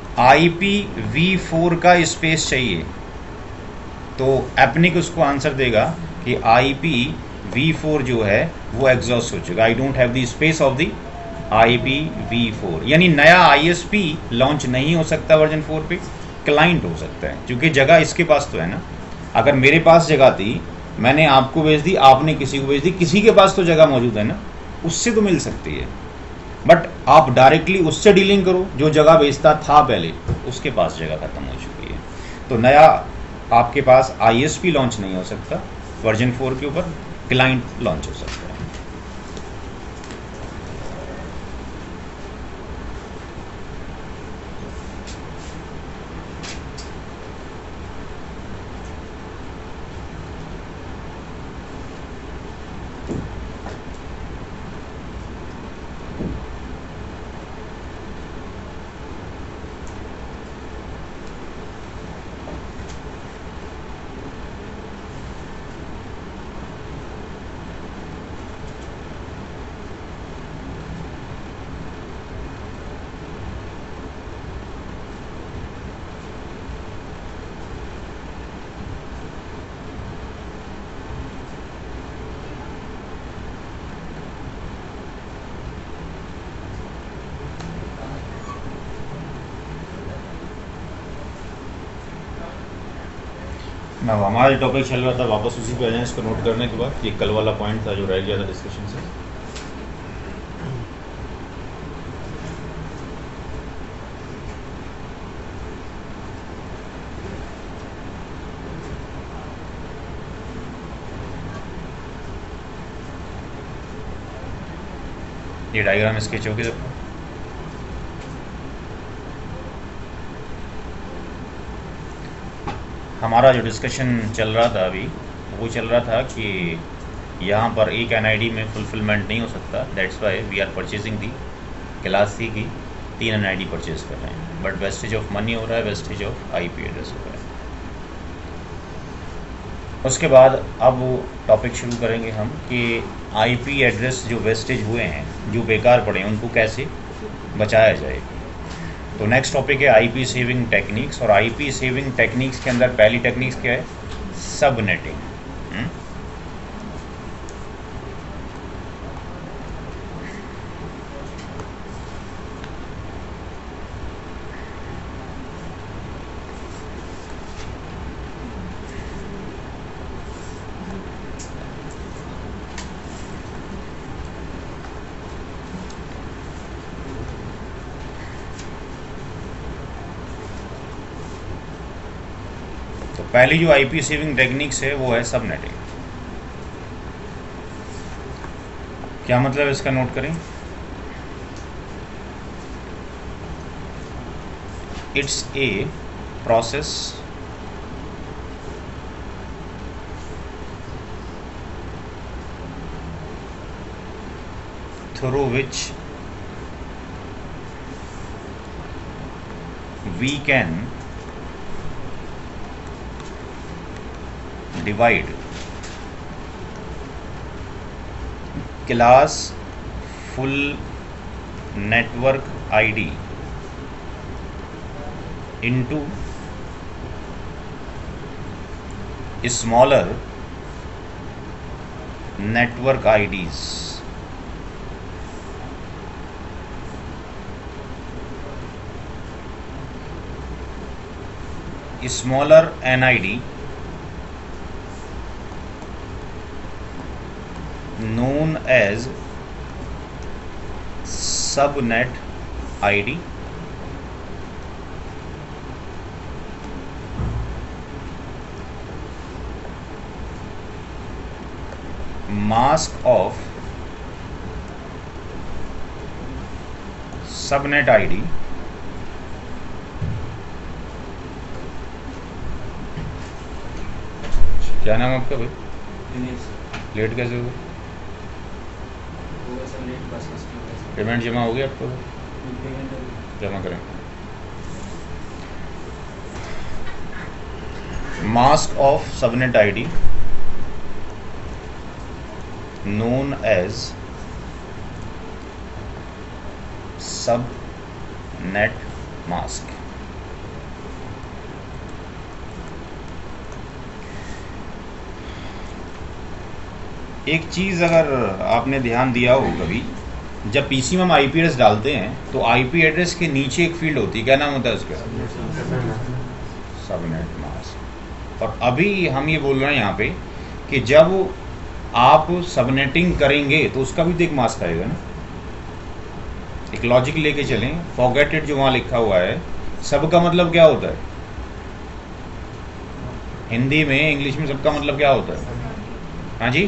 IPv4 का स्पेस चाहिए, तो एपनिक उसको आंसर देगा कि IPv4 जो है वो एग्जॉस्ट हो चुका, I don't have the space of the IPv4। यानी नया ISP लॉन्च नहीं हो सकता वर्जन 4 पे, क्लाइंट हो सकता है, क्योंकि जगह इसके पास तो है ना। अगर मेरे पास जगह थी, मैंने आपको भेज दी, आपने किसी को भेज दी, किसी के पास तो जगह मौजूद है ना, उससे तो मिल सकती है। बट आप डायरेक्टली उससे डीलिंग करो जो जगह बेचता था पहले, उसके पास जगह खत्म हो चुकी है, तो नया आपके पास ISP लॉन्च नहीं हो सकता वर्जन 4 के ऊपर, क्लाइंट लॉन्च हो सकता है। मैं हमारा टॉपिक चल रहा था, वापस उसी पे आ जाएं इसको नोट करने के बाद। ये कल वाला पॉइंट था जो रह गया था डिस्कशन से। ये डायग्राम स्केच होगी सबको। हमारा जो डिस्कशन चल रहा था अभी, वो चल रहा था कि यहाँ पर एक NID में फुलफिलमेंट नहीं हो सकता, that's why we are purchasing the class C की 3 NID परचेज कर रहे हैं, बट वेस्टेज ऑफ मनी हो रहा है, वेस्टेज ऑफ IP एड्रेस हो रहा है। उसके बाद अब टॉपिक शुरू करेंगे हम कि IP एड्रेस जो वेस्टेज हुए हैं, जो बेकार पड़े हैं, उनको कैसे बचाया जाए। तो नेक्स्ट टॉपिक है IP सेविंग टेक्निक्स, और IP सेविंग टेक्निक्स के अंदर पहली टेक्निक्स क्या है, सबनेटिंग। पहली जो IP सेविंग टेक्निक्स है वो है सबनेटिंग। क्या मतलब है इसका, नोट करें। It's a process through which we can divide class full network ID into smaller network IDs. Smaller NID known as subnet ID mask of subnet ID क्या नाम आपका भाई? लेट कैसे हुआ? पेमेंट जमा हो गया आपको? जमा करें। mask of subnet ID known as subnet mask. एक चीज़ अगर आपने ध्यान दिया हो कभी, जब पीसी में हम आईपी एड्रेस डालते हैं तो आईपी एड्रेस के नीचे एक फील्ड होती है, क्या नाम होता है उसका? Subnet mask. और अभी हम ये बोल रहे हैं यहाँ पे कि जब आप सबनेटिंग करेंगे तो उसका भी तो एक मास्क आएगा ना। एक लॉजिक लेके चलें, फॉरगेट इट जो वहाँ लिखा हुआ है, सबका मतलब क्या होता है? हिंदी में, इंग्लिश में सबका मतलब क्या होता है? हाँ जी,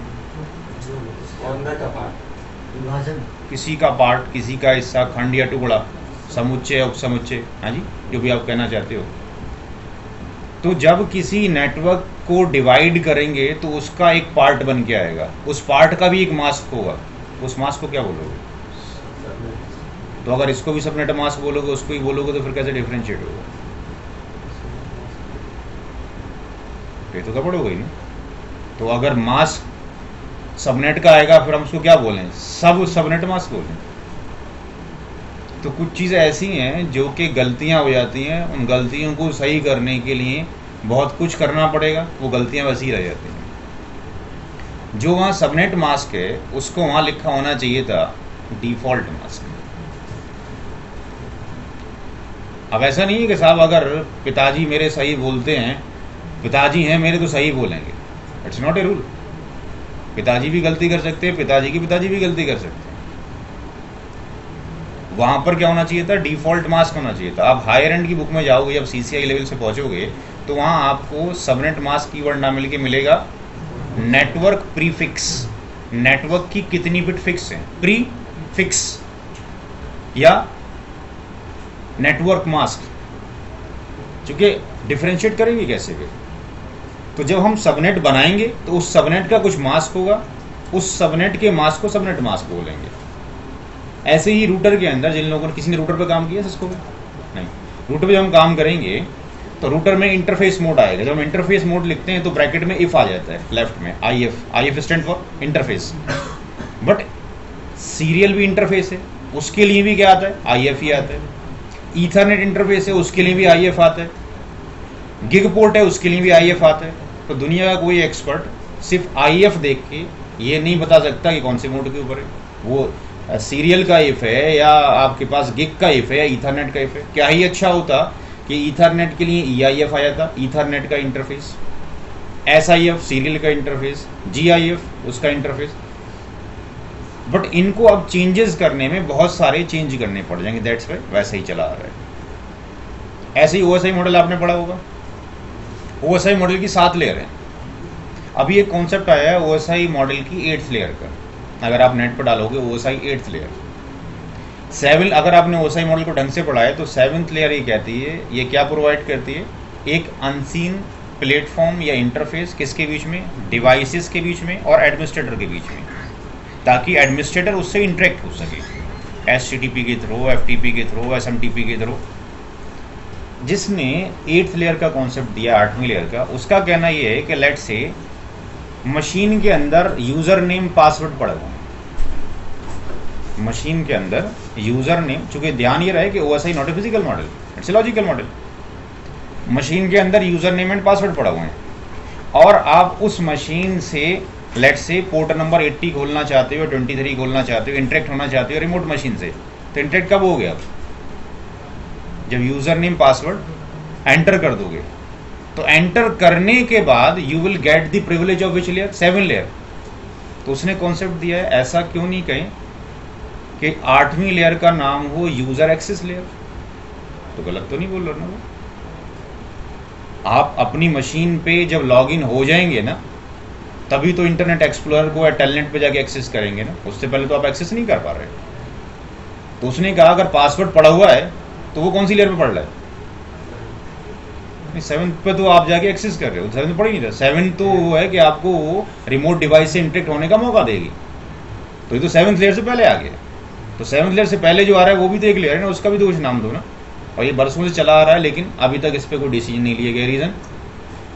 किसी का पार्ट, किसी का हिस्सा, खंड या टुकड़ा, समुच्चय, उपसमुच्चय, हाँ जी, जो भी आप कहना चाहते हो। तो जब किसी नेटवर्क को डिवाइड करेंगे तो उसका एक पार्ट बन के आएगा, उस पार्ट का भी एक मास्क होगा। उस मास्क को क्या बोलोगे? तो अगर इसको भी सबनेट मास्क बोलोगे, उसको ही बोलोगे, तो फिर कैसे डिफरेंशिएट होगा? ये तो गड़बड़ हो गई ना। तो अगर मास्क सबनेट का आएगा फिर हम उसको क्या बोलें? सब सबनेट मास्क बोलें। तो कुछ चीज़ें ऐसी हैं जो कि गलतियां हो जाती हैं, उन गलतियों को सही करने के लिए बहुत कुछ करना पड़ेगा, वो गलतियां वैसी ही रह जाती हैं। जो वहाँ सबनेट मास्क है उसको वहाँ लिखा होना चाहिए था डिफ़ॉल्ट मास्क। अब ऐसा नहीं है कि साहब अगर पिताजी मेरे सही बोलते हैं, पिताजी हैं मेरे तो सही बोलेंगे। It's not a rule. पिताजी भी गलती कर सकते हैं, पिताजी की पिताजी भी गलती कर सकते हैं। वहाँ पर क्या होना चाहिए था? डिफ़ॉल्ट मास्क होना चाहिए था। आप हायर एंड की बुक में जाओगे, जब CCI लेवल से पहुँचोगे तो वहाँ आपको सबनेट मास्क कीवर्ड ना मिल के मिलेगा नेटवर्क प्रीफिक्स। नेटवर्क की कितनी बिट फिक्स है? प्रीफिक्स या नेटवर्क मास्क। चूंकि डिफरेंशिएट करेंगे कैसे फिर? तो जब हम सबनेट बनाएंगे तो उस सबनेट का कुछ मास्क होगा, उस सबनेट के मास्क को सबनेट मास्क बोलेंगे। ऐसे ही रूटर के अंदर, जिन लोगों ने, किसी ने रूटर पे काम किया सिस्को पे? नहीं। रूटर पे जब हम काम करेंगे तो रूटर में इंटरफेस मोड आएगा। जब हम इंटरफेस मोड लिखते हैं तो ब्रैकेट में इफ आ जाता है, लेफ्ट में IF stand for interface. But serial भी इंटरफेस है, उसके लिए भी क्या आता है? IF ही आता है। ईथरनेट इंटरफेस है, उसके लिए भी IF आता है। गिग पोर्ट है, उसके लिए भी IF आता है। तो दुनिया का कोई एक्सपर्ट सिर्फ IF देख के ये नहीं बता सकता कि कौन से मोड के ऊपर है, वो सीरियल का इफ है या आपके पास गिग का इफ है या ईथरनेट का इफ है। क्या ही अच्छा होता कि ईथरनेट के लिए EIF आया था, ईथरनेट का इंटरफेस, SIF सीरियल का इंटरफेस, GIF उसका इंटरफेस। बट इनको अब चेंजेस करने में बहुत सारे चेंज करने पड़ जाएंगे, दैट्स वाई वैसे ही चला आ रहा है। ऐसे ही OSI मॉडल आपने पढ़ा होगा। OSI मॉडल की 7 लेयर है। अभी एक कॉन्सेप्ट आया है OSI मॉडल की 8th लेयर का। अगर आप नेट पर डालोगे OSI 8th लेयर, 7, अगर आपने OSI मॉडल को ढंग से पढ़ा है तो 7th लेयर ये कहती है, ये क्या प्रोवाइड करती है? एक अनसीन प्लेटफॉर्म या इंटरफेस, किसके बीच में? डिवाइसेस के बीच में और एडमिनिस्ट्रेटर के बीच में, ताकि एडमिनिस्ट्रेटर उससे इंटरेक्ट हो सके, HTTP के थ्रू, FTP के थ्रू, SMTP के थ्रू। जिसने 8th लेयर का कॉन्सेप्ट दिया, 8वीं लेयर का, उसका कहना यह है कि लेट्स से मशीन के अंदर यूज़र नेम पासवर्ड पड़ा हुआ है। मशीन के अंदर यूज़र नेम, चूंकि ध्यान ये रहे कि OSI not a physical model, it's a logical model. Machine के अंदर यूज़र नेम एंड पासवर्ड पड़ा हुआ है और आप उस मशीन से लेट्स से पोर्ट नंबर 80 खोलना चाहते हो, 23 खोलना चाहते हो, इंटरेक्ट होना चाहते हो रिमोट मशीन से। तो इंटरेक्ट कब हो गया? जब यूज़र नेम पासवर्ड एंटर कर दोगे। तो एंटर करने के बाद you will get the privilege of which layer? 7 layer. तो उसने कॉन्सेप्ट दिया है, ऐसा क्यों नहीं कहें कि 8वीं लेयर का नाम हो यूज़र एक्सेस लेयर? तो गलत तो नहीं बोल रहा ना वो? आप अपनी मशीन पे जब लॉगिन हो जाएंगे ना, तभी तो इंटरनेट एक्सप्लोरर को या टेलनेट पे जाके एक्सेस करेंगे ना, उससे पहले तो आप एक्सेस नहीं कर पा रहे। तो उसने कहा अगर पासवर्ड पड़ा हुआ है तो वो कौन सी लेयर पे पड़ रहा है? 7th पे तो आप जाके एक्सेस कर रहे हो, 7th पड़ ही नहीं था। 7th तो वो है कि आपको रिमोट डिवाइस से इंटरेक्ट होने का मौका देगी। तो ये तो 7th लेयर से पहले आ गया। तो 7th लेयर से पहले जो आ रहा है वो भी तो एक लेयर है ना, उसका भी तो कुछ नाम दो ना। और ये बरसों से चला आ रहा है, लेकिन अभी तक इस पर कोई डिसीजन नहीं लिया गया। रीज़न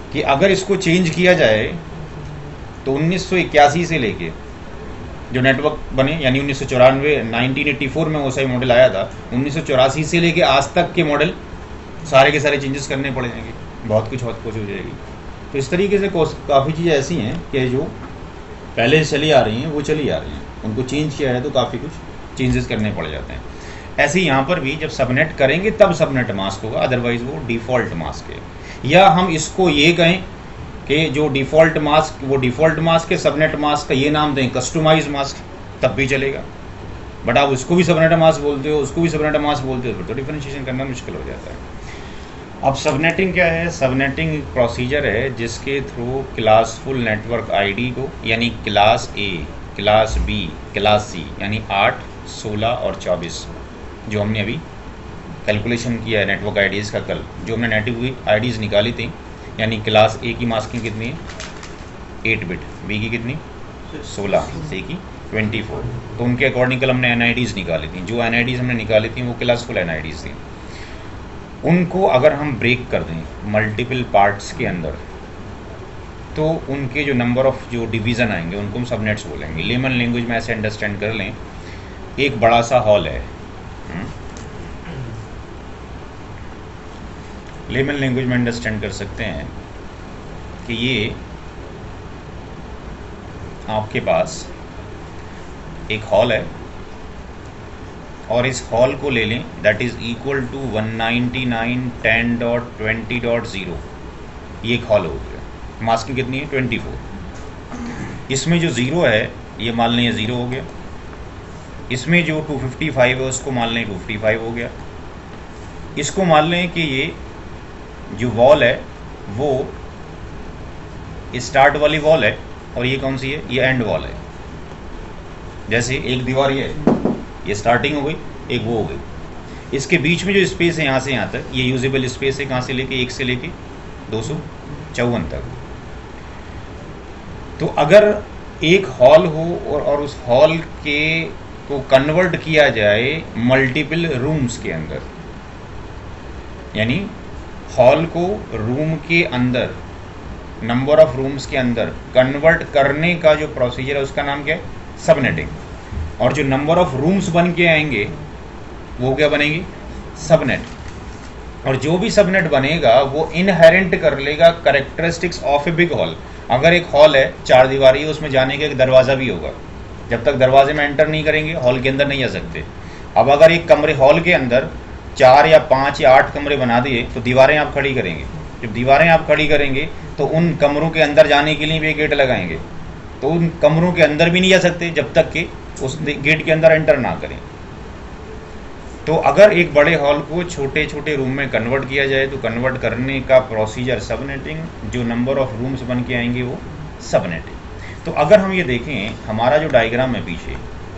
कि अगर इसको चेंज किया जाए तो 1981 से लेके जो नेटवर्क बने, यानी 1984 में वो सही मॉडल आया था, 1984 से लेके आज तक के मॉडल सारे के सारे चेंजेस करने पड़ेंगे, बहुत कुछ हो जाएगी। तो इस तरीके से काफ़ी चीज़ें ऐसी हैं कि जो पहले से चली आ रही हैं वो चली आ रही हैं, उनको चेंज किया है तो काफ़ी कुछ चेंजेस करने पड़ जाते हैं। ऐसे ही यहाँ पर भी जब सबनेट करेंगे तब सबनेट मास्क होगा, अदरवाइज वो डिफ़ॉल्ट मास्क है। या हम इसको ये कहें कि जो डिफ़ॉल्ट मास्क वो डिफ़ॉल्ट मास्क है, सबनेट मास्क का ये नाम दें कस्टमाइज मास्क, तब भी चलेगा। बट आप उसको भी सबनेट मास्क बोलते हो, उसको भी सबनेट मास्क बोलते हो, फिर तो डिफरेंशिएशन करना मुश्किल हो जाता है। अब सबनेटिंग क्या है? सबनेटिंग एक प्रोसीजर है जिसके थ्रू क्लासफुल नेटवर्क आईडी को, यानी class A, class B, class C, यानी 8, 16 और 24 जो हमने अभी कैलकुलेशन किया है नेटवर्क आईडीज़ का कल, जो हमने नेटवर्क आईडीज़ निकाली थी, यानी क्लास ए की मास्किंग कितनी है 8 बिट, बी की कितनी 16, सी की 24। तो उनके अकॉर्डिंग कल हमने एनआईडीज़ निकाली थी। जो एनआईडीज़ हमने निकाली थी वो क्लासफुल एनआईडीज़ थी। उनको अगर हम ब्रेक कर दें मल्टीपल पार्ट्स के अंदर, तो उनके जो नंबर ऑफ जो डिवीज़न आएंगे उनको हम सबनेट्स बोलेंगे। लेमन लैंग्वेज में ऐसे अंडरस्टैंड कर लें, एक बड़ा सा हॉल है, लेमन लैंग्वेज में अंडरस्टैंड कर सकते हैं कि ये आपके पास एक हॉल है और इस हॉल को ले लें, दैट इज़ इक्वल टू 199.10.20.0। ये एक हॉल हो गया। मास्किंग कितनी है 24। इसमें जो ज़ीरो है ये मान लें ये ज़ीरो हो गया, इसमें जो 255 है उसको मान लें 255 हो गया, इसको मान लें कि ये जो वॉल है वो स्टार्ट वाली वॉल है और ये कौन सी है, ये एंड वॉल है। जैसे एक दीवार ये स्टार्टिंग हो गई, एक वो हो गई, इसके बीच में जो स्पेस है यहाँ से यहाँ तक, ये यूजेबल स्पेस है, कहाँ से लेके 1 से लेके 254 तक। तो अगर एक हॉल हो और उस हॉल के को कन्वर्ट किया जाए मल्टीपल रूम्स के अंदर, यानी हॉल को रूम के अंदर, नंबर ऑफ रूम्स के अंदर कन्वर्ट करने का जो प्रोसीजर है उसका नाम क्या है, सबनेटिंग। और जो नंबर ऑफ रूम्स बन के आएंगे वो क्या बनेगी, सबनेट। और जो भी सबनेट बनेगा वो इनहेरेंट कर लेगा characteristics of a big hall. अगर एक हॉल है 4 दीवारी है, उसमें जाने का एक दरवाज़ा भी होगा, जब तक दरवाजे में एंटर नहीं करेंगे हॉल के अंदर नहीं आ सकते। अब अगर एक कमरे हॉल के अंदर 4 या 5 या 8 कमरे बना दिए तो दीवारें आप खड़ी करेंगे। जब दीवारें आप खड़ी करेंगे तो उन कमरों के अंदर जाने के लिए भी गेट लगाएंगे, तो उन कमरों के अंदर भी नहीं जा सकते जब तक कि उस गेट के अंदर एंटर ना करें। तो अगर एक बड़े हॉल को छोटे छोटे रूम में कन्वर्ट किया जाए तो कन्वर्ट करने का प्रोसीजर सबनेटिंग, जो नंबर ऑफ रूम्स बन के आएंगे वो सबनेटिंग। तो अगर हम ये देखें, हमारा जो डायग्राम है पीछे,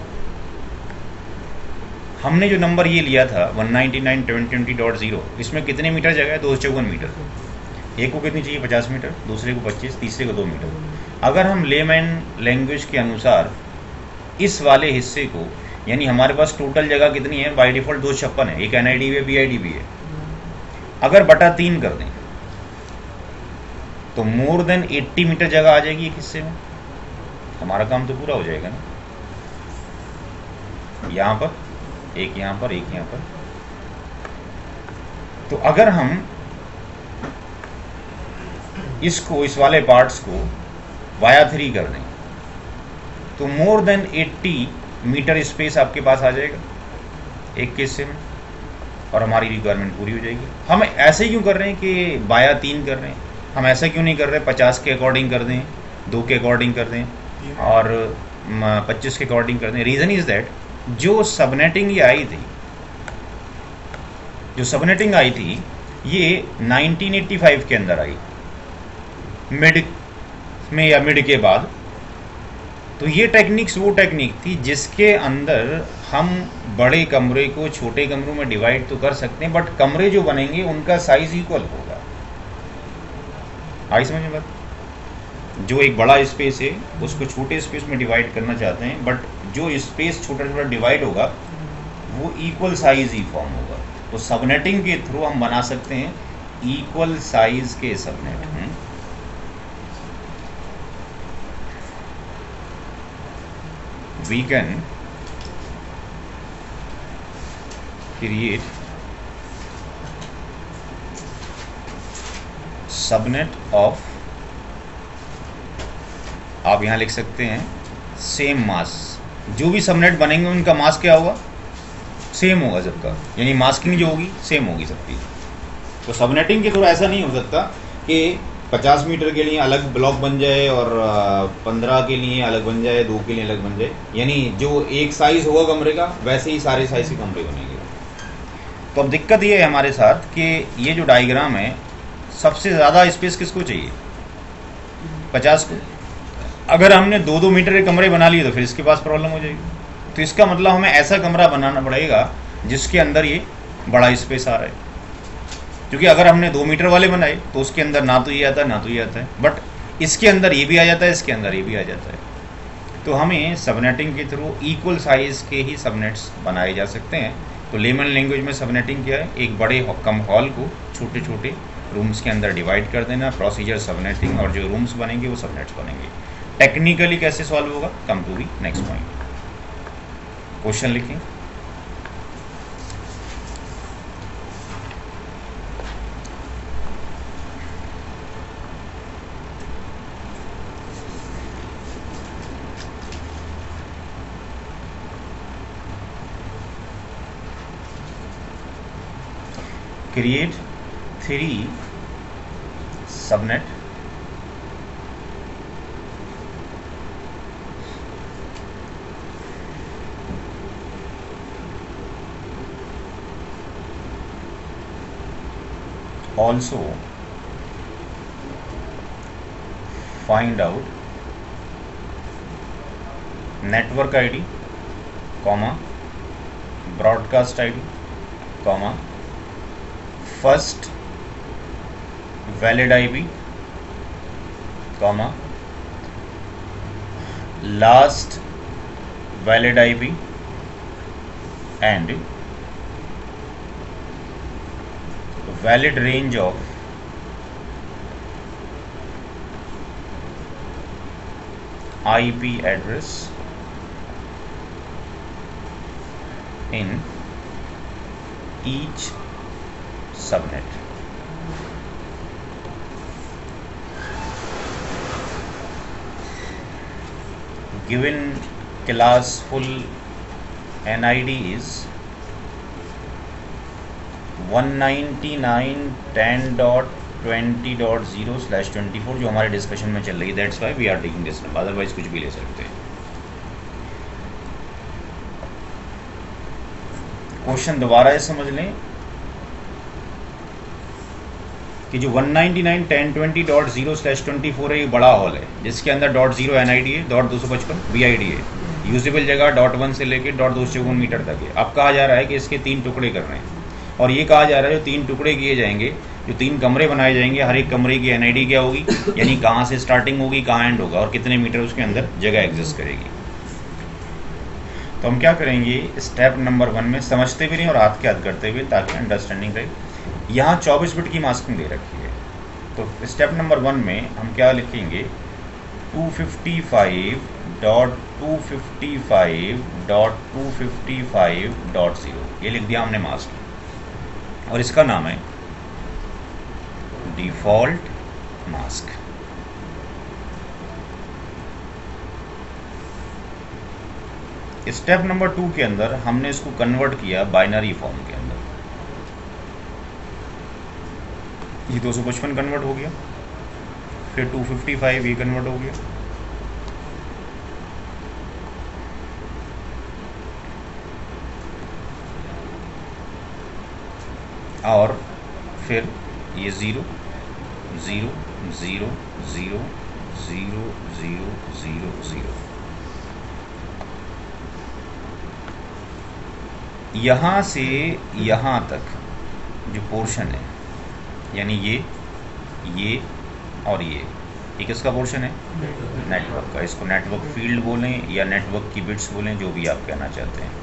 हमने जो नंबर ये लिया था 199.20.0, इसमें कितने मीटर जगह है, 254 मीटर। एक को कितनी चाहिए 50 मीटर, दूसरे को 25, तीसरे को 2 मीटर। अगर हम लेमैन लैंग्वेज के अनुसार इस वाले हिस्से को, यानी हमारे पास टोटल जगह कितनी है, बाई डिफ़ॉल्ट 256 है, एक एनआईडी है, बीआईडी भी है, अगर बटा 3 कर दें तो मोर देन 80 मीटर जगह आ जाएगी एक हिस्से में। हमारा काम तो पूरा हो जाएगा ना। यहाँ पर एक, यहाँ पर एक, यहाँ पर। तो अगर हम इसको, इस वाले पार्ट्स को वाया 3 कर दें तो मोर देन 80 मीटर स्पेस आपके पास आ जाएगा एक के हिस्से में, और हमारी रिक्वायरमेंट पूरी हो जाएगी। हम ऐसे क्यों कर रहे हैं कि बाया 3 कर रहे हैं, हम ऐसा क्यों नहीं कर रहे 50 के अकॉर्डिंग कर दें, 2 के अकॉर्डिंग कर दें और 25 के अकॉर्डिंग कर दें। रीज़न इज़ दैट जो सबनेटिंग ये आई थी, जो सबनेटिंग आई थी ये 1985 के अंदर आई, मिड में या मिड के बाद। तो ये टेक्निक्स वो टेक्निक थी जिसके अंदर हम बड़े कमरे को छोटे कमरों में डिवाइड तो कर सकते हैं, बट कमरे जो बनेंगे उनका साइज इक्वल होगा। आई समझ में बात? जो एक बड़ा स्पेस है उसको छोटे स्पेस में डिवाइड करना चाहते हैं, बट जो स्पेस छोटा छोटा डिवाइड होगा वो इक्वल साइज ही फॉर्म होगा। तो सबनेटिंग के थ्रू हम बना सकते हैं इक्वल साइज के subnet. we can create subnet of, आप यहां लिख सकते हैं सेम मास। जो भी सबनेट बनेंगे उनका मास क्या होगा, सेम होगा सबका, यानी मास्किंग जो होगी सेम होगी सबकी। तो सबनेटिंग के थ्रू ऐसा नहीं हो सकता कि 50 मीटर के लिए अलग ब्लॉक बन जाए और 15 के लिए अलग बन जाए, 2 के लिए अलग बन जाए, यानी जो एक साइज होगा कमरे का वैसे ही सारे साइज के कमरे बनेंगे। तो अब दिक्कत ये है हमारे साथ कि ये जो डायग्राम है, सबसे ज़्यादा स्पेस किसको चाहिए, 50 को। अगर हमने 2-2 मीटर के कमरे बना लिए तो फिर इसके पास प्रॉब्लम हो जाएगी। तो इसका मतलब हमें ऐसा कमरा बनाना पड़ेगा जिसके अंदर ये बड़ा स्पेस आ रहा है, क्योंकि अगर हमने 2 मीटर वाले बनाए तो उसके अंदर ना तो ये आता है ना तो ये आता है, बट इसके अंदर ये भी आ जाता है, इसके अंदर ये भी आ जाता है। तो हमें सबनेटिंग के थ्रू इक्वल साइज के ही सबनेट्स बनाए जा सकते हैं। तो लेमन लैंग्वेज में सबनेटिंग क्या है, एक बड़े कम हॉल को छोटे छोटे रूम्स के अंदर डिवाइड कर देना, प्रोसीजर सबनेटिंग, और जो रूम्स बनेंगे वो सबनेट्स बनेंगे। टेक्निकली कैसे सॉल्व होगा, come to the next point. Question लिखें। Create 3 subnet also find out network ID, broadcast ID, first valid IP, last valid IP, and valid range of IP address in each subnet. Given class full NID is 199.10.20.0/24 जो हमारे discussion में चल रही है, that's why we are taking this number, otherwise कुछ भी ले सकते हैं। क्वेश्चन दोबारा समझ लें कि जो 199.10.20.0/24 है ये बड़ा हॉल है, जिसके अंदर .0 NID है, .255 BID है, यूजेबल जगह .1 से लेके .254 मीटर तक है। अब कहा जा रहा है कि इसके 3 टुकड़े करने हैं, और ये कहा जा रहा है जो 3 टुकड़े किए जाएंगे, जो 3 कमरे बनाए जाएंगे, हर एक कमरे की NID क्या होगी, यानी कहाँ से स्टार्टिंग होगी, कहाँ एंड होगा, और कितने मीटर उसके अंदर जगह एग्जिस्ट करेगी। तो हम क्या करेंगे, स्टेप नंबर 1 में समझते भी नहीं और हाथ के हाथ करते हुए, ताकि अंडरस्टैंडिंग रहे। यहाँ 24 बिट की मास्किंग दे रखी है, तो स्टेप नंबर 1 में हम क्या लिखेंगे, 255.255.255.0 ये लिख दिया हमने मास्क, और इसका नाम है डिफॉल्ट मास्क। स्टेप नंबर 2 के अंदर हमने इसको कन्वर्ट किया बाइनरी फॉर्म के अंदर। ये 255 कन्वर्ट हो गया, फिर 255 ये कन्वर्ट हो गया, और फिर ये 0 0 0 0 0 0 0 0। यहाँ से यहाँ तक जो पोर्शन है, यानी ये और ये किसका पोर्शन है, नेटवर्क का। इसको नेटवर्क फील्ड बोलें या नेटवर्क की बिट्स बोलें, जो भी आप कहना चाहते हैं।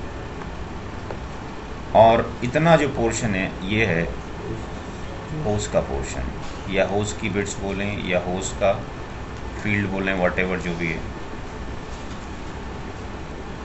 और इतना जो पोर्शन है ये है होस्ट का पोर्शन, या होस्ट की बिट्स बोलें या होस्ट का फील्ड बोलें, व्हाटएवर जो भी है।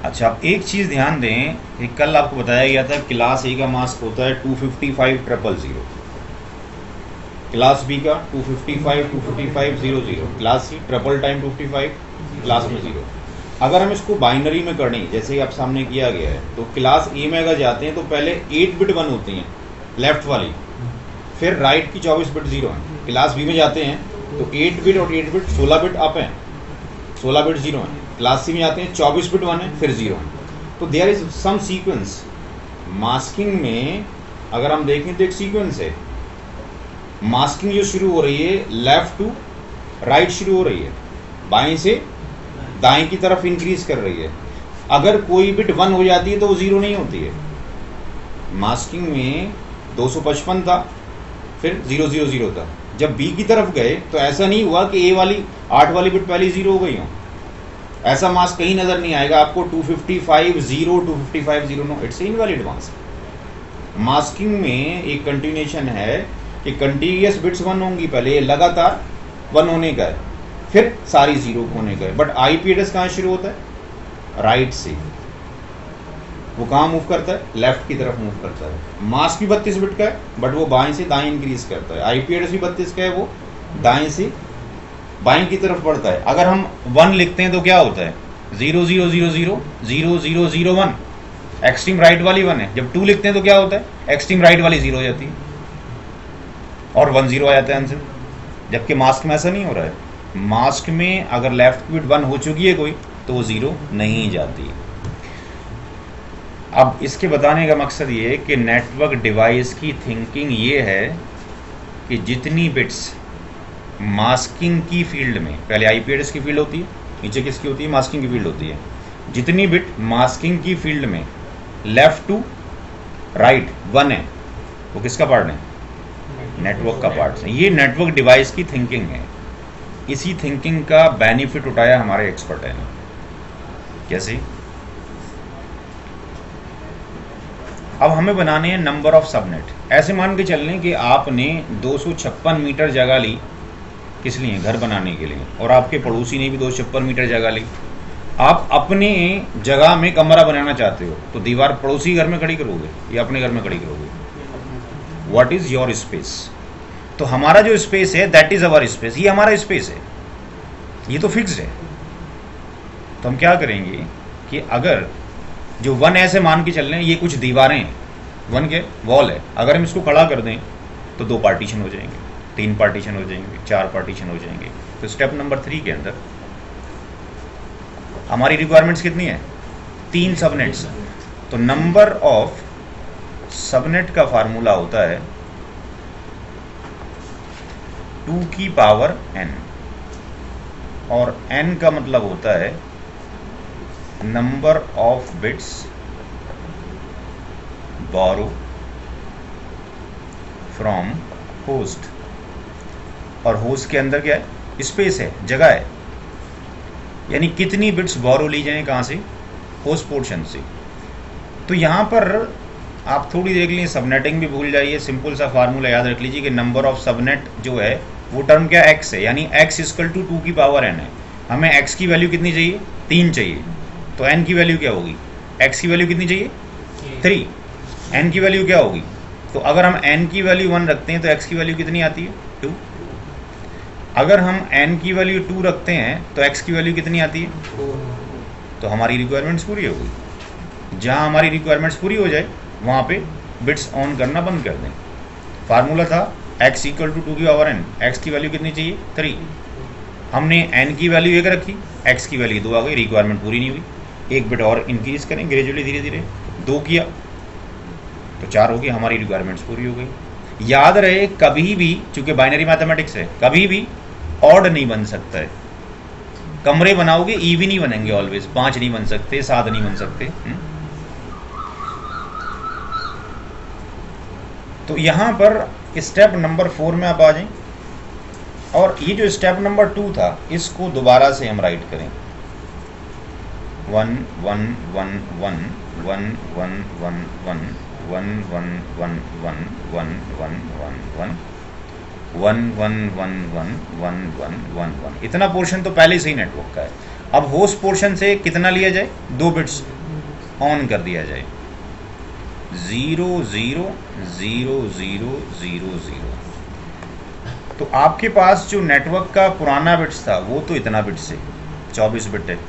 अच्छा, अब एक चीज़ ध्यान दें कि कल आपको बताया गया था क्लास ए का मास्क होता है 255,000, क्लास बी का 255, 255,00, class C triple time 255, class में 0। अगर हम इसको बाइनरी में करें जैसे ही आप सामने किया गया है, तो क्लास ए में अगर जाते हैं तो पहले 8 बिट 1 होती हैं लेफ्ट वाली, फिर राइट की 24 बिट 0 हैं। क्लास बी में जाते हैं तो 8 बिट और 8 बिट 16 बिट अप हैं, 16 बिट 0 हैं। क्लास सी में जाते हैं 24 बिट 1 है, फिर 0 है। तो there is some sequence. Masking में अगर हम देखें तो एक सीक्वेंस है। मास्किंग जो शुरू हो रही है लेफ्ट टू राइट शुरू हो रही है, बाएं से दाएं की तरफ इंक्रीज कर रही है। अगर कोई बिट 1 हो जाती है तो वो 0 नहीं होती है। मास्किंग में 255 था, फिर 000 था। जब बी की तरफ गए तो ऐसा नहीं हुआ कि ए वाली 8 वाली बिट पहले 0 हो गई हो। ऐसा मास्क कहीं नजर नहीं आएगा आपको 255,0, 255,0 no, it's invalid mask. Masking में एक कंटिन्यूएशन है कि कंटिन्यूअस बिट्स 1 होंगी, पहले लगातार 1 होने का है, फिर सारी 0 होने का है। बट आईपी एड्रेस कहाँ शुरू होता है? राइट से। वो कहाँ मूव करता है? लेफ्ट की तरफ मूव करता है। मास्क भी 32 बिट का है, बट वो बाएं से दाएं इंक्रीज करता है। आईपी एड्रेस भी 32 का है, वो दाएं से बाएं की तरफ बढ़ता है। अगर हम 1 लिखते हैं तो क्या होता है? 00000001, एक्सट्रीम राइट वाली 1 है। जब 2 लिखते हैं तो क्या होता है? एक्सट्रीम राइट वाली 0 हो जाती है और 1 0 आ जाता है आंसर। जबकि मास्क में ऐसा नहीं हो रहा है। मास्क में अगर लेफ्ट बिट 1 हो चुकी है कोई तो वो 0 नहीं जाती। अब इसके बताने का मकसद ये है कि नेटवर्क डिवाइस की थिंकिंग ये है कि जितनी बिट्स मास्किंग की फील्ड में, पहले आईपी एड्रेस की फील्ड होती है, नीचे किसकी होती है? मास्किंग की फील्ड होती है। जितनी बिट मास्किंग की फील्ड में लेफ्ट टू राइट 1 है, वो किसका पार्ट है? नेटवर्क का पार्ट है। ये नेटवर्क डिवाइस की थिंकिंग है। इसी थिंकिंग का बेनिफिट उठाया हमारे एक्सपर्ट है। कैसे? अब हमें बनाने हैं नंबर ऑफ सबनेट। ऐसे मान के चल लें कि आपने 256 मीटर जगह ली, किस लिए? घर बनाने के लिए। और आपके पड़ोसी ने भी 256 मीटर जगह ली। आप अपने जगह में कमरा बनाना चाहते हो तो दीवार पड़ोसी घर में खड़ी करोगे या अपने घर में खड़ी करोगे? What is your space? तो हमारा जो स्पेस है दैट इज अवर स्पेस। ये हमारा स्पेस है, ये तो फिक्स्ड है। तो हम क्या करेंगे कि अगर जो 1 ऐसे मान के चल रहे हैं, ये कुछ दीवारें हैं, 1 के वॉल है, अगर हम इसको खड़ा कर दें तो 2 पार्टीशन हो जाएंगे, 3 पार्टीशन हो जाएंगे, 4 पार्टीशन हो जाएंगे। तो स्टेप नंबर 3 के अंदर हमारी रिक्वायरमेंट्स कितनी है? 3 सबनेट्स। तो नंबर ऑफ सबनेट का फार्मूला होता है 2 की पावर n, और n का मतलब होता है number of bits borrow from host. और होस्ट के अंदर क्या है? स्पेस है, जगह है। यानी कितनी बिट्स बोरो ली जाएं, कहां से? होस्ट पोर्शन से। तो यहां पर आप थोड़ी देख लीजिए, सबनेटिंग भी भूल जाइए, सिंपल सा फार्मूला याद रख लीजिए कि नंबर ऑफ सबनेट जो है वो टर्म क्या? x है, यानी x इक्वल टू 2 की पावर n है। हमें x की वैल्यू कितनी चाहिए? 3 चाहिए। तो n की वैल्यू क्या होगी? x की वैल्यू कितनी चाहिए? 3। n की वैल्यू क्या होगी? तो अगर हम n की वैल्यू 1 रखते हैं तो x की वैल्यू कितनी आती है? 2। अगर हम n की वैल्यू 2 रखते हैं तो x की वैल्यू कितनी आती है? 4। तो हमारी रिक्वायरमेंट्स पूरी हो गई। जहां हमारी रिक्वायरमेंट्स पूरी हो जाए वहां पे बिट्स ऑन करना बंद कर दें। फार्मूला था x इक्वल टू 2 की पावर n, x की वैल्यू कितनी चाहिए? 3। हमने n की वैल्यू 1 रखी, x की वैल्यू 2 आ गई, रिक्वायरमेंट पूरी नहीं हुई। 1 बिट और इंक्रीज करें ग्रेजुअली, धीरे धीरे 2 किया तो 4 हो गई, हमारी रिक्वायरमेंट्स पूरी हो गई। याद रहे कभी भी, चूंकि बाइनरी मैथमेटिक्स है, कभी भी ऑड नहीं बन सकता है। कमरे बनाओगे ईवी नहीं बनेंगे ऑलवेज, 5 नहीं बन सकते, 7 नहीं बन सकते। तो यहां पर स्टेप नंबर 4 में आप आ जाएं, और ये जो स्टेप नंबर 2 था इसको दोबारा से हम राइट करें। 1 1 1 1 1 1 1 1 1 1 1 1 1 1 1 1 1 1 1 1 1 1। इतना पोर्शन तो पहले से ही नेटवर्क का है। अब होस्ट पोर्शन से कितना लिया जाए? 2 बिट्स, ऑन कर दिया जाए 0 0 0 0 0 0। तो आपके पास जो नेटवर्क का पुराना बिट्स था वो तो इतना बिट्स है, 24 बिट है,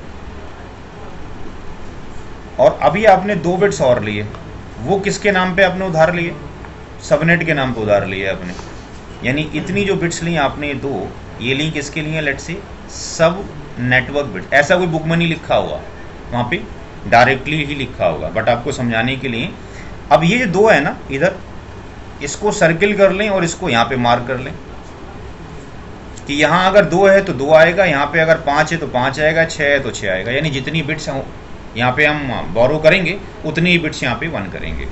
और अभी आपने 2 बिट्स और लिए। वो किसके नाम पे आपने उधार लिए? सबनेट के नाम पे उधार लिए आपने। यानी इतनी जो बिट्स ली आपने 2, ये ली किसके लिए? लेट्स से सब नेटवर्क बिट। ऐसा कोई बुक में नहीं लिखा हुआ, वहाँ पे डायरेक्टली ही लिखा होगा, बट आपको समझाने के लिए। अब ये जो 2 है ना, इधर इसको सर्किल कर लें और इसको यहाँ पे मार्क कर लें कि यहाँ अगर 2 है तो 2 आएगा, यहाँ पे अगर 5 है तो 5 आएगा, 6 है तो 6 आएगा। यानी जितनी बिट्स यहाँ पे हम बोरो करेंगे उतनी ही बिट्स यहाँ पे 1 करेंगे।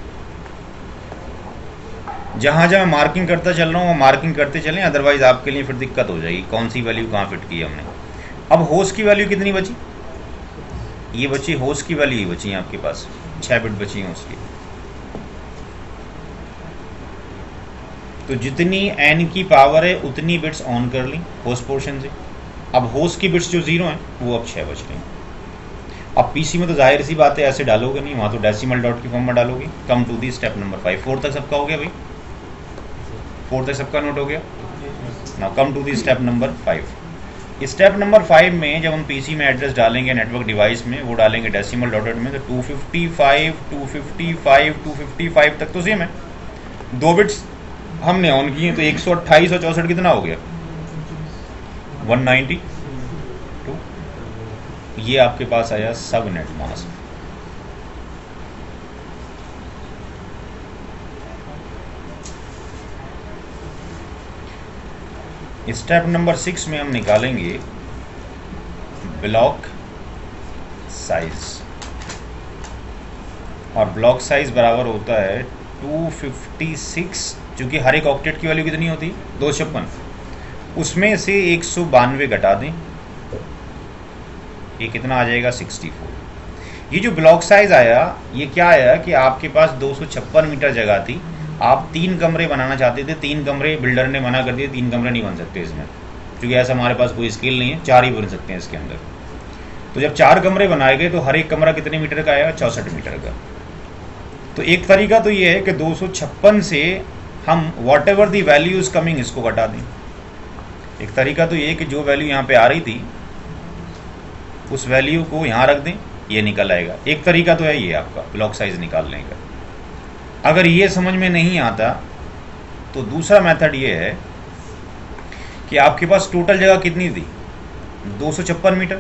जहाँ जहाँ मार्किंग करता चल रहा हूँ वो मार्किंग करते चलें, अदरवाइज आपके लिए फिर दिक्कत हो जाएगी कौन सी वैल्यू कहाँ फिट की हमने। अब होस्ट की वैल्यू कितनी बची? ये बची, होस्ट की वैल्यू ही बची है आपके पास, 6 बिट बची है उसकी। तो जितनी n की पावर है उतनी बिट्स ऑन कर ली होस्ट पोर्शन से। अब होस्ट की बिट्स जो 0 हैं वो अब 6 बच रही हैं। अब पीसी में तो जाहिर सी बात है ऐसे डालोगे नहीं, वहाँ तो डेसिमल डॉट की फॉर्म में डालोगे। Come to the step number 5। 4 तक सबका हो गया भाई? 4 तक सबका नोट हो गया? Now come to the step number 5। Step number 5 में जब हम पीसी में एड्रेस डालेंगे नेटवर्क डिवाइस में, वो डालेंगे डेसिमल डॉटेड में, तो 255 255 255 तक तो सेम है। 2 बिट्स हमने ऑन किए तो 128 और 64 कितना हो गया? 192। ये आपके पास आया सब नेट मास्क। स्टेप नंबर 6 में हम निकालेंगे ब्लॉक साइज, और ब्लॉक साइज बराबर होता है 256, चूंकि हर एक ऑक्टेट की वैल्यू कितनी होती है? 256। उसमें से 192 घटा दें, ये कितना आ जाएगा? 64। ये जो ब्लॉक साइज आया ये क्या आया कि आपके पास 256 मीटर जगह थी, आप 3 कमरे बनाना चाहते थे, 3 कमरे बिल्डर ने मना कर दिए, 3 कमरे नहीं बन सकते इसमें, क्योंकि ऐसा हमारे पास कोई स्केल नहीं है, 4 ही बन सकते हैं इसके अंदर। तो जब 4 कमरे बनाए गए तो हर एक कमरा कितने मीटर का आएगा? 64 मीटर का। तो एक तरीका तो ये है कि 256 से हम whatever the value is coming इसको घटा दें। एक तरीका तो ये है कि जो वैल्यू यहाँ पे आ रही थी उस वैल्यू को यहाँ रख दें, ये निकल आएगा। एक तरीका तो है ये आपका ब्लॉक साइज निकालने का। अगर ये समझ में नहीं आता तो दूसरा मेथड ये है कि आपके पास टोटल जगह कितनी थी? 256 मीटर।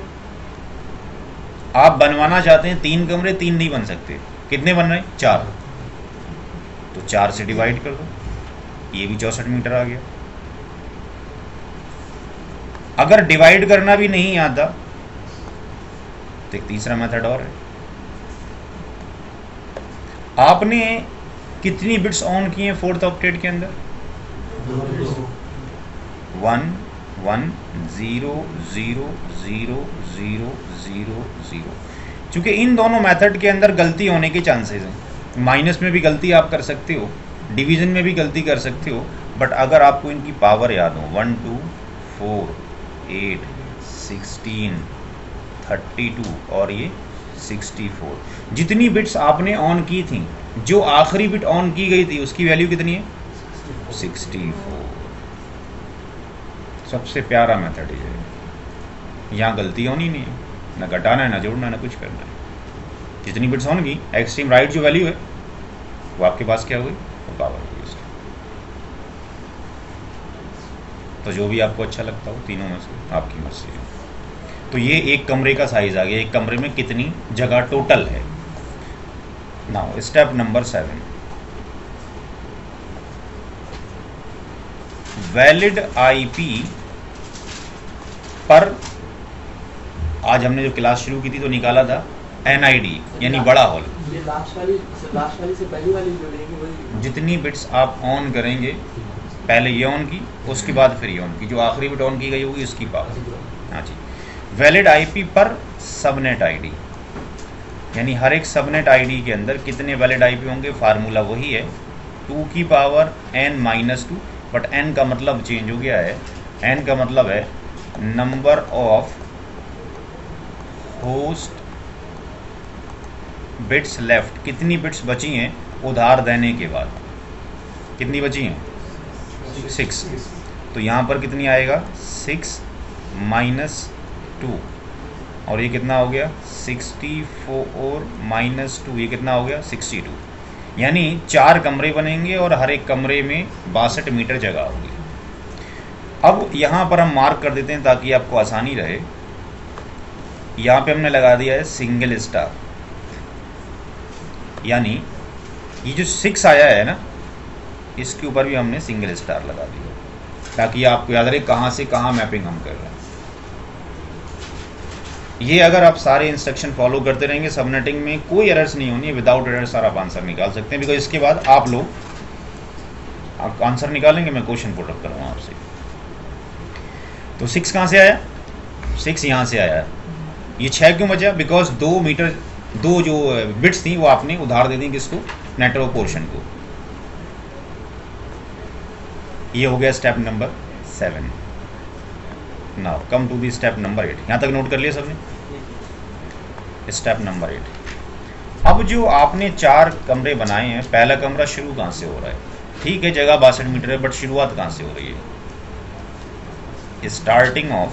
आप बनवाना चाहते हैं 3 कमरे, 3 नहीं बन सकते, कितने बन रहे हैं? 4। तो 4 से डिवाइड कर दो, ये भी 64 मीटर आ गया। अगर डिवाइड करना भी नहीं आता तो एक तीसरा मेथड और है। आपने कितनी बिट्स ऑन की हैं 4th ऑक्टेट के अंदर? 1 1 0 0 0 0 0 0। चूंकि इन दोनों मेथड के अंदर गलती होने के चांसेस हैं, माइनस में भी गलती आप कर सकते हो, डिवीजन में भी गलती कर सकते हो, बट अगर आपको इनकी पावर याद हो 1 2 4 8 16 32 और ये 64, जितनी बिट्स आपने ऑन की थी, जो आखिरी बिट ऑन की गई थी उसकी वैल्यू कितनी है? 64। सबसे प्यारा मेथड ये है, यहाँ गलती होनी नहीं है, ना घटाना है ना जोड़ना है ना कुछ करना है। जितनी बिट्स ऑन की एक्सट्रीम राइट जो वैल्यू है वो आपके पास क्या हुई? वो पावर हुई उसकी। तो जो भी आपको अच्छा लगता हो तीनों में से आपकी मर्जी है। तो ये एक कमरे का साइज आ गया, एक कमरे में कितनी जगह टोटल है। Now step number 7, valid IP पर आज हमने जो क्लास शुरू की थी तो निकाला था एनआईडी यानी बड़ा हॉल। ये लास्ट वाली से पहली वाली जो लेंगे वही। जितनी बिट्स आप ऑन करेंगे, पहले ये ऑन की उसके बाद फिर ये ऑन की, जो आखिरी बिट ऑन की गई होगी उसकी पावर। हाँ जी, वैलिड आईपी पर सबनेट आईडी, यानी हर एक सबनेट आईडी के अंदर कितने वैलिड आईपी होंगे। फार्मूला वही है 2 की पावर n-2, बट n का मतलब चेंज हो गया है। n का मतलब है number of host bits left, कितनी बिट्स बची हैं उधार देने के बाद, कितनी बची हैं 6। तो यहाँ पर कितनी आएगा 6 माइनस 2 और ये कितना हो गया 64 माइनस 2, ये कितना हो गया 62। यानी 4 कमरे बनेंगे और हर एक कमरे में 62 मीटर जगह होगी। अब यहाँ पर हम मार्क कर देते हैं ताकि आपको आसानी रहे। यहाँ पे हमने लगा दिया है सिंगल स्टार, यानी ये जो 6 आया है ना इसके ऊपर भी हमने सिंगल स्टार लगा दिया ताकि आपको याद रहे कहाँ से कहाँ मैपिंग हम कर रहे हैं। ये अगर आप सारे इंस्ट्रक्शन फॉलो करते रहेंगे सबनेटिंग में कोई एरर्स नहीं होनी है, विदाउट एरर्स आप आंसर निकाल सकते हैं। बिकॉज इसके बाद आप लोग आंसर निकालेंगे, मैं क्वेश्चन पुट अप करूँगा आपसे। तो 6 कहाँ से आया, 6 यहाँ से आया। ये 6 क्यों बचा, बिकॉज 2 मीटर 2 जो बिट्स थी वो आपने उधार दे दी किसको, नेटवर्क पोर्शन को। ये हो गया step number 7। Now come to the step number 8। यहाँ तक नोट कर लिया सबने, स्टेप नंबर 8। अब जो आपने 4 कमरे बनाए हैं, पहला कमरा शुरू कहाँ से हो रहा है, ठीक है जगह 62 मीटर है, बट शुरुआत कहाँ से हो रही है, starting of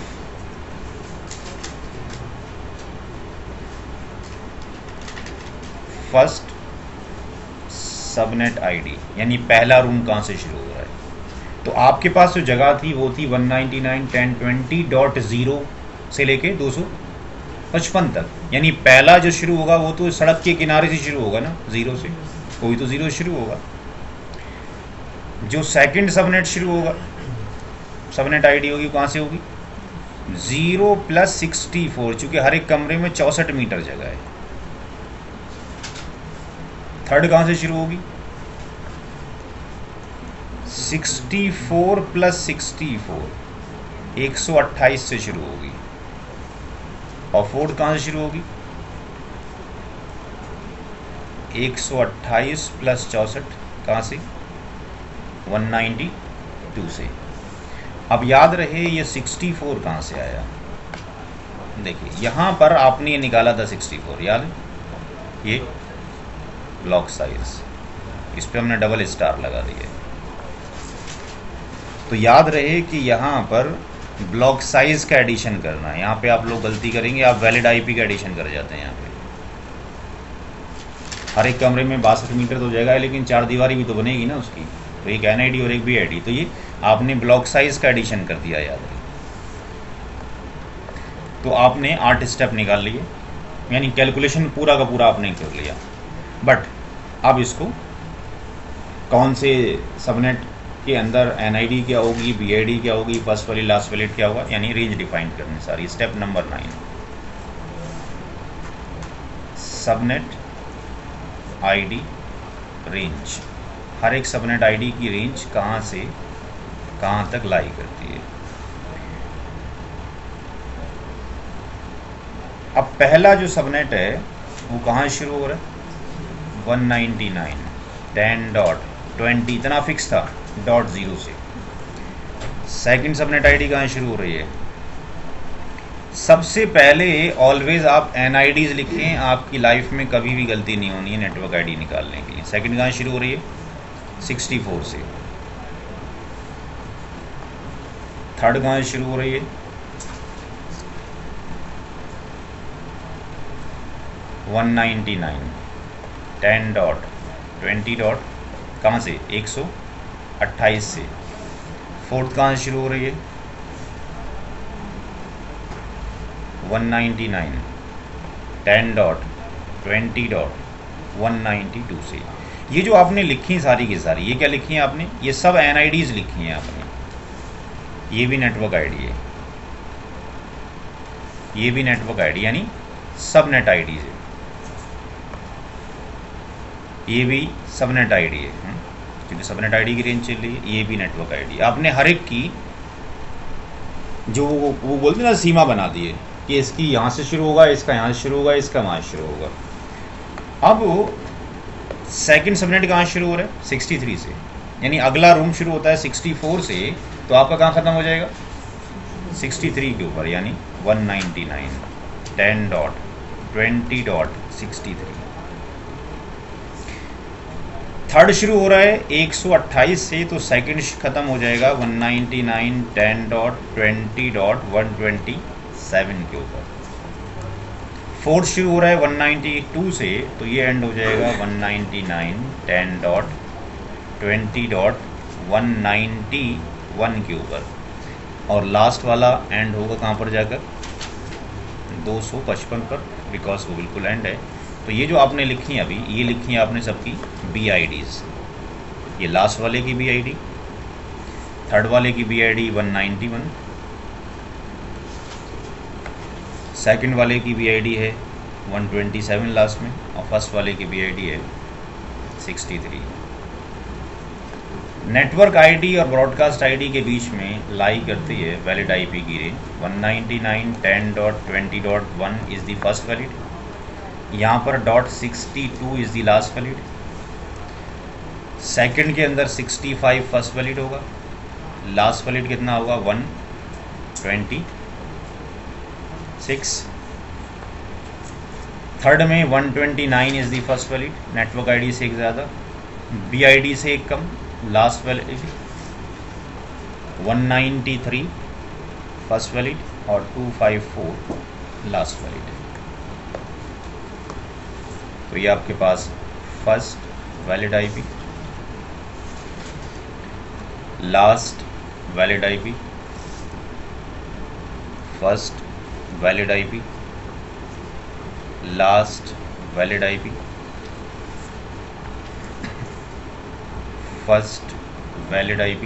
first subnet ID, यानी पहला रूम कहाँ से शुरू हो रहा है। तो आपके पास जो जगह थी वो थी 199.10.20.0 से लेके 255 तक, यानी पहला जो शुरू होगा वो तो सड़क के किनारे से शुरू होगा ना, 0 से, कोई तो 0 शुरू होगा। जो सेकंड सबनेट शुरू होगा, सबनेट आईडी होगी कहाँ से होगी, 0 + 64, चूंकि हर एक कमरे में 64 मीटर जगह है। थर्ड कहाँ से शुरू होगी, 64 + 64, 128 से शुरू होगी। और फोर्थ कहाँ से शुरू होगी, 128 + 64 कहाँ से, 192 से। अब याद रहे ये 64 कहाँ से आया, देखिए यहाँ पर आपने ये निकाला था 64, याद है, ये ब्लॉक साइज, इस पे हमने डबल स्टार लगा दिया। तो याद रहे कि यहाँ पर ब्लॉक साइज का एडिशन करना है। यहाँ पे आप लोग गलती करेंगे, आप वैलिड आईपी का एडिशन कर जाते हैं। यहाँ पे हर एक कमरे में 62 मीटर तो जगह है, लेकिन 4 दीवारी भी तो बनेगी ना उसकी, तो एक एनआईडी और एक बी आईडी, तो ये आपने ब्लॉक साइज का एडिशन कर दिया, याद रहे। तो आपने 8 स्टेप निकाल लिए, यानी कैलकुलेशन पूरा का पूरा आपने कर लिया। बट अब इसको कौन से सबनेट के अंदर एनआईडी क्या होगी, बीआईडी क्या होगी, फर्स्ट वाली लास्ट वैलिड क्या होगा, यानी रेंज डिफाइन करनी सारी। Step number 9, subnet ID range. हर एक सबनेट आईडी की रेंज कहाँ से कहाँ तक लाई करती है। अब पहला जो सबनेट है वो कहाँ शुरू हो रहा है, 199.10.20, इतना फिक्स था, .0 से। सेकंड सबनेट आईडी कहाँ शुरू हो रही है, सबसे पहले ऑलवेज आप एनआईडीज लिखें, आपकी लाइफ में कभी भी गलती नहीं होनी है नेटवर्क आईडी निकालने के लिए। सेकंड कहाँ शुरू हो रही है, 64 से। थर्ड कहाँ शुरू हो रही है, 199.10.20. कहाँ से, 128 से। फोर्थ कहाँ से शुरू हो रही है, 199.10.20.192 से। ये जो आपने लिखी सारी की सारी, ये क्या लिखी है आपने, ये सब एनआईडीज लिखी हैं आपने। ये भी नेटवर्क आईडी है, ये भी नेटवर्क आईडी, यानी सबनेट आईडी है। ये भी सबनेट आईडी है, क्योंकि सबनेट आईडी की रेंज चल रही है। ये भी नेटवर्क आईडी। आपने हर एक की जो वो बोलते ना सीमा बना दी है कि इसकी यहाँ से शुरू होगा, इसका यहाँ से शुरू होगा, इसका वहाँ से शुरू होगा। अब सेकंड सबनेट कहाँ शुरू हो रहा है, 63 से, यानी अगला रूम शुरू होता है 64 से, तो आपका कहाँ ख़त्म हो जाएगा, 63 के ऊपर, यानी 199.10.20.63। थर्ड शुरू हो रहा है 128 से, तो सेकंड खत्म हो जाएगा 199.10.20.127 के ऊपर। फोर्थ शुरू हो रहा है 192 से, तो ये एंड हो जाएगा 199.10.20.191 के ऊपर। और लास्ट वाला एंड होगा कहाँ पर जाकर, 255 पर, बिकॉज वो बिल्कुल एंड है। तो ये जो आपने लिखी है अभी, ये लिखी है आपने सबकी BIDs। ये लास्ट वाले की BID, थर्ड वाले की BID 191, सेकंड वाले की BID है 127 लास्ट में, और फर्स्ट वाले की BID है 63। नेटवर्क आईडी और ब्रॉडकास्ट आईडी के बीच में लाई करती है वैलिड आईपी की range. 199.10.20.1 is the first valid, यहाँ पर .62 is the last valid, second के अंदर 65 फर्स्ट वैलिड होगा, लास्ट वैलिड कितना होगा 126, थर्ड में 129 is the first valid, network ID से एक ज़्यादा, BID से एक कम, लास्ट वैलिड 193 फर्स्ट वैलिड और 254 लास्ट वैलिड। तो ये आपके पास first valid IP, last valid IP, first valid IP, last valid IP, first valid IP,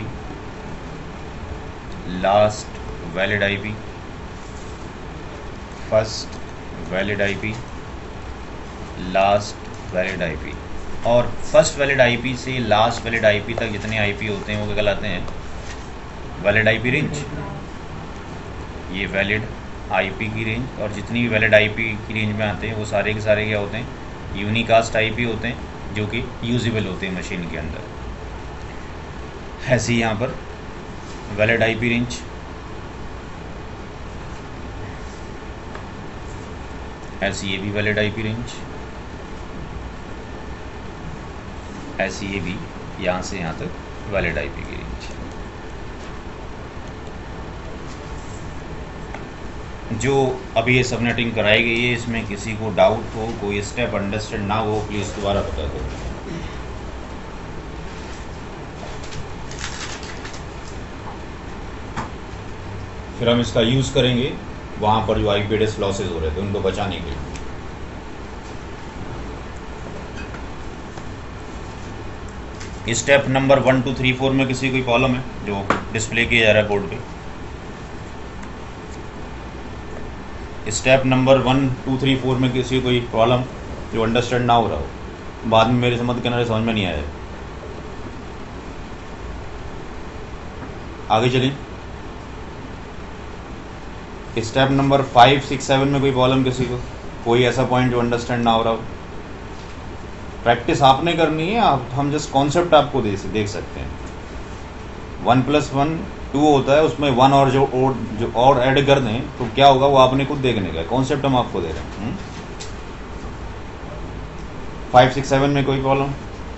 last valid IP, first valid IP, last valid IP. और first valid IP से last valid IP तक जितने IP होते हैं वो क्या कहलाते हैं, वैलिड आईपी रेंज। ये वैलिड आईपी की रेंज, और जितनी भी वैलिड आईपी की रेंज में आते हैं वो सारे के सारे क्या होते हैं, यूनिकास्ट आईपी होते हैं, जो कि यूजेबल होते हैं मशीन के अंदर। ऐसे ही यहाँ पर वैलिड आईपी रेंज, ऐसी ये भी वैलिड आईपी रेंज, ऐसी ये भी यहाँ से यहाँ तक वैलिड आईपी की रेंज। जो अभी ये सबनेटिंग कराई गई है, इसमें किसी को डाउट हो, कोई स्टेप अंडरस्टैंड ना हो, प्लीज़ दोबारा बता दो। फिर हम इसका यूज़ करेंगे वहाँ पर जो IP एड्रेस लॉसेज हो रहे थे उनको बचाने के लिए। स्टेप नंबर 1 2 3 4 में किसी कोई प्रॉब्लम है जो डिस्प्ले किया जा रहा है बोर्ड पे? स्टेप नंबर 1 2 3 4 में किसी कोई प्रॉब्लम जो अंडरस्टैंड ना हो रहा हो, बाद में मेरे से मत कहना समझ में नहीं आया। आगे चलिए। स्टेप नंबर 5 6 7 में कोई प्रॉब्लम किसी को, कोई ऐसा पॉइंट जो अंडरस्टैंड ना हो रहा हो? प्रैक्टिस आपने करनी है, आप हम जस्ट कॉन्सेप्ट आपको देख सकते हैं। 1 + 1 2 होता है, उसमें 1 और जो और ऐड कर दें तो क्या होगा वो आपने खुद देखने का, कॉन्सेप्ट हम आपको दे रहे हैं। 5 6 7 में कोई प्रॉब्लम?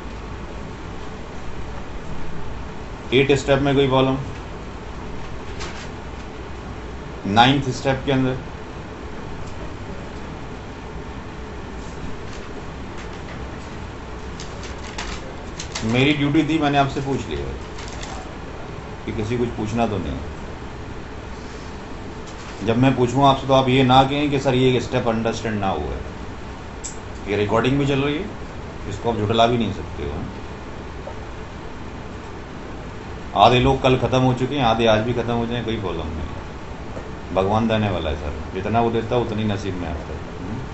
8 स्टेप में कोई प्रॉब्लम? 9th स्टेप के अंदर? मेरी ड्यूटी थी, मैंने आपसे पूछ लिया कि किसी कुछ पूछना तो नहीं। जब मैं पूछूं आपसे तो आप ये ना कहें कि सर ये स्टेप अंडरस्टैंड ना हुआ है। ये रिकॉर्डिंग भी चल रही है, इसको आप झुठला भी नहीं सकते हो। आधे लोग कल ख़त्म हो चुके हैं, आधे आज भी ख़त्म हो जाए, कोई प्रॉब्लम नहीं। भगवान देने वाला है सर, जितना वो देता है उतनी नसीब में आता है।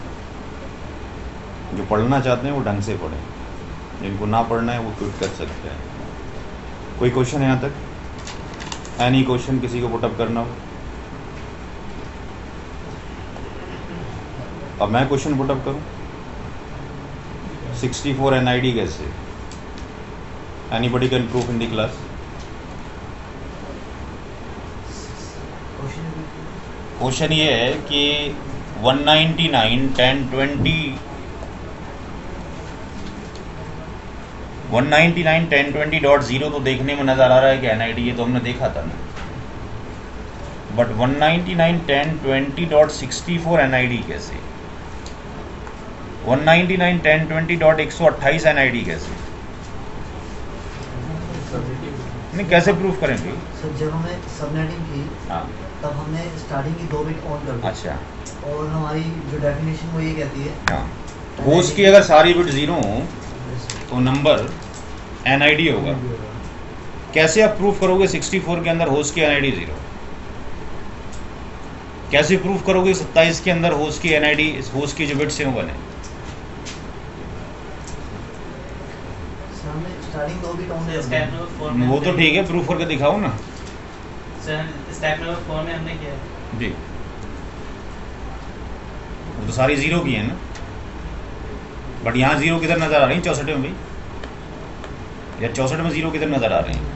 जो पढ़ना चाहते हैं वो ढंग से पढ़ें, जिनको ना पढ़ना है वो क्विट कर सकते हैं। कोई क्वेश्चन है यहाँ तक? एनी क्वेश्चन किसी को पुटअप करना हो? अब मैं क्वेश्चन पुटअप करूँ? 64 NID कैसे? Anybody can proof in the class? Question ये है कि 199 10 20 199.1020.0 तो देखने में नज़र आ रहा है कि NID, ये तो हमने देखा था ना, बट 199.1020.64 NID कैसे, 199.1020.128 NID कैसे, नहीं कैसे प्रूफ करेंगे? सर जब हमें सबनेटिंग की हाँ तब हमने स्टार्टिंग की 2 बिट ऑन कर दी अच्छा और हमारी जो डेफिनेशन वो ये कहती है हाँ, होस्ट की अगर सारी बिट 0 हो तो नंबर NID होगा। कैसे आप प्रूफ करोगे 64 के अंदर होस्ट की NID 0? कैसे प्रूफ करोगे 27 के अंदर होस्ट की NID, होस्ट की जो बिट्स हैं वो बने? सर हमने स्टार्टिंग 2 बिट ऑन कर स्टेप दी नंबर 4 में वो तो ठीक है, प्रूफ करके दिखाओ ना सर, स्टेप नंबर 4 में हमने किया है। जी, वो तो सारी 0 की है ना, बट यहाँ 0 किधर नजर आ रही है 64 में भाई, या 64 में 0 किधर नजर आ रही है?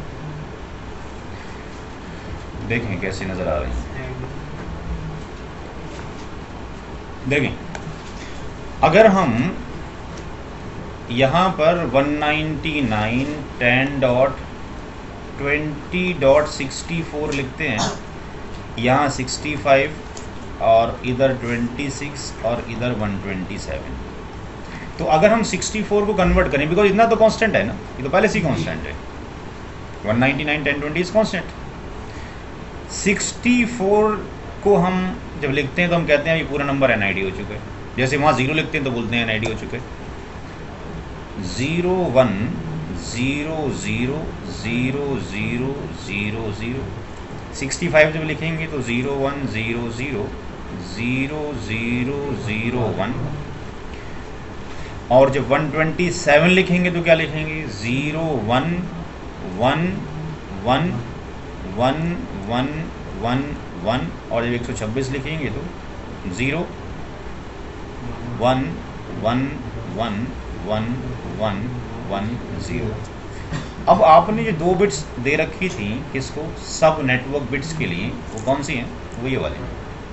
देखें कैसे नजर आ रही है, देखें अगर हम यहाँ पर 199.10.20.64 लिखते हैं, यहाँ 65 और इधर 26 और इधर 127, तो अगर हम 64 को कन्वर्ट करें, बिकॉज इतना तो कांस्टेंट है ना, ये तो पहले से ही कांस्टेंट है, 199.1020 इज कांस्टेंट। 64 को हम जब लिखते हैं तो हम कहते हैं ये पूरा नंबर NID हो चुका है, जैसे वहाँ 0 लिखते हैं तो बोलते हैं NID हो चुके हैं। 0 1 0 0 0 0 0 0, 65 जब लिखेंगे तो 0 1 0 0 0 0 0 1, और जब 127 लिखेंगे तो क्या लिखेंगे 0 1 1 1 1 1 1 1, और जब 126 लिखेंगे तो 0 1 1 1 1 1 1 0। अब आपने जो 2 बिट्स दे रखी थी किसको, सब नेटवर्क बिट्स के लिए, वो कौन सी हैं? वो ये वाले,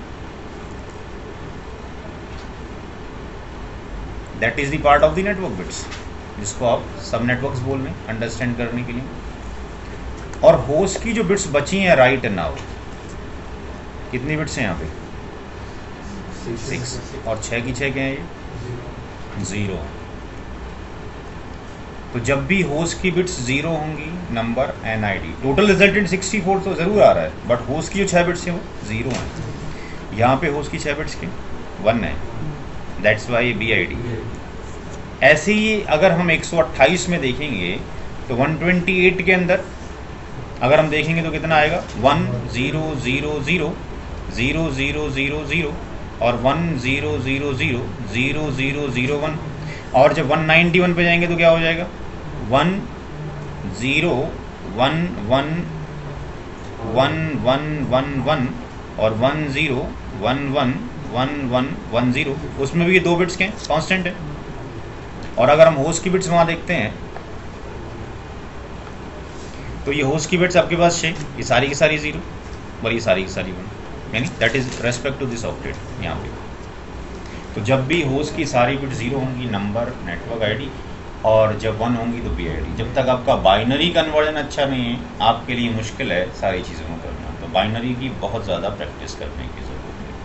that is the part of the network bits, जिसको आप सब नेटवर्क्स बोल रहे हैं अंडरस्टैंड करने के लिए। और होस्ट की जो बिट्स बची हैं राइट नाउ, कितनी बिट्स हैं यहाँ पे? 6, और 6 की 6 क्या है ये? 0। तो जब भी होस्ट की बिट्स 0 होंगी नंबर NID, टोटल रिजल्टेंट 64 तो ज़रूर आ रहा है, बट होस्ट की जो 6 बिट्स हैं वो 0 हैं। यहाँ पे होस्ट की 6 बिट्स के 1 है, दैट्स वाई BID। ऐसे ही अगर हम 128 में देखेंगे तो 128 के अंदर अगर हम देखेंगे तो कितना आएगा? 1 0 0 0 0 0 0 0 और 1 0 0 0 0 0 0 1, और जब 191 पे जाएंगे तो क्या हो जाएगा? 1 0 1 1 1 1 1 1 और 1 0 1 1 1 1 1 0, उसमें भी ये 2 बिट्स के कांस्टेंट है। और अगर हम होस्ट की बिट्स वहाँ देखते हैं तो ये होस्ट की बिट्स आपके पास 6, ये सारी की सारी 0 और ये सारी की सारी 1, यानी that is respect to this operate यहाँ पे। तो जब भी होस्ट की सारी बिट 0 होंगी नंबर नेटवर्क ID, और जब 1 होंगी तो BID। जब तक आपका बाइनरी कन्वर्जन अच्छा नहीं है आपके लिए मुश्किल है सारी चीज़ों को करना, तो बाइनरी की बहुत ज़्यादा प्रैक्टिस करने की ज़रूरत है।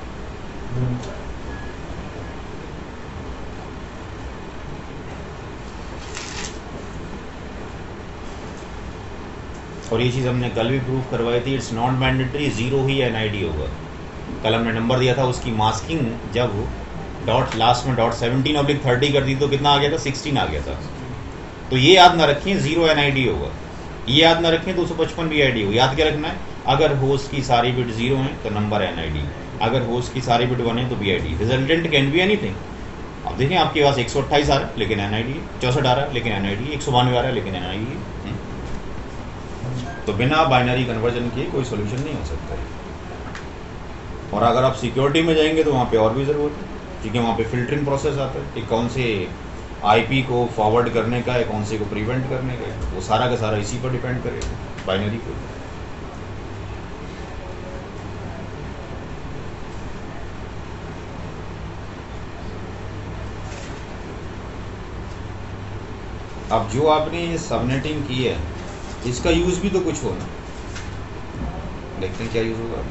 और ये चीज़ हमने कल भी प्रूव करवाई थी, इट्स नॉट मैंडेटरी 0 ही NID होगा। कल हमने नंबर दिया था, उसकी मास्किंग जब डॉट लास्ट में .17/30 कर दी तो कितना आ गया था? 16 आ गया था। तो ये याद ना रखें 0 NID होगा, ये याद ना रखें 255 BID होगा। याद क्या रखना है? अगर होस्ट की सारी बिट 0 हैं तो नंबर NID, अगर होस्ट की सारी बिट 1 है तो BID। Resultant can be anything. अब देखें आपके पास 128 आ रहा है लेकिन NID है, 64 आ रहा है लेकिन NID है, 192 आ रहा है लेकिन NID है। तो बिना बाइनरी कन्वर्जन के कोई सोल्यूशन नहीं हो सकता है। और अगर आप सिक्योरिटी में जाएंगे तो वहाँ पे और भी ज़रूरत है, क्योंकि वहाँ पे फिल्टरिंग प्रोसेस आता है कि कौन से IP को फॉरवर्ड करने का है, कौन से को प्रिवेंट करने का है, वो सारा का सारा इसी पर डिपेंड करेगा बाइनरी को। अब जो आपने ये सबनेटिंग की है इसका यूज़ भी तो कुछ हो ना, देखते हैं क्या यूज़ होगा।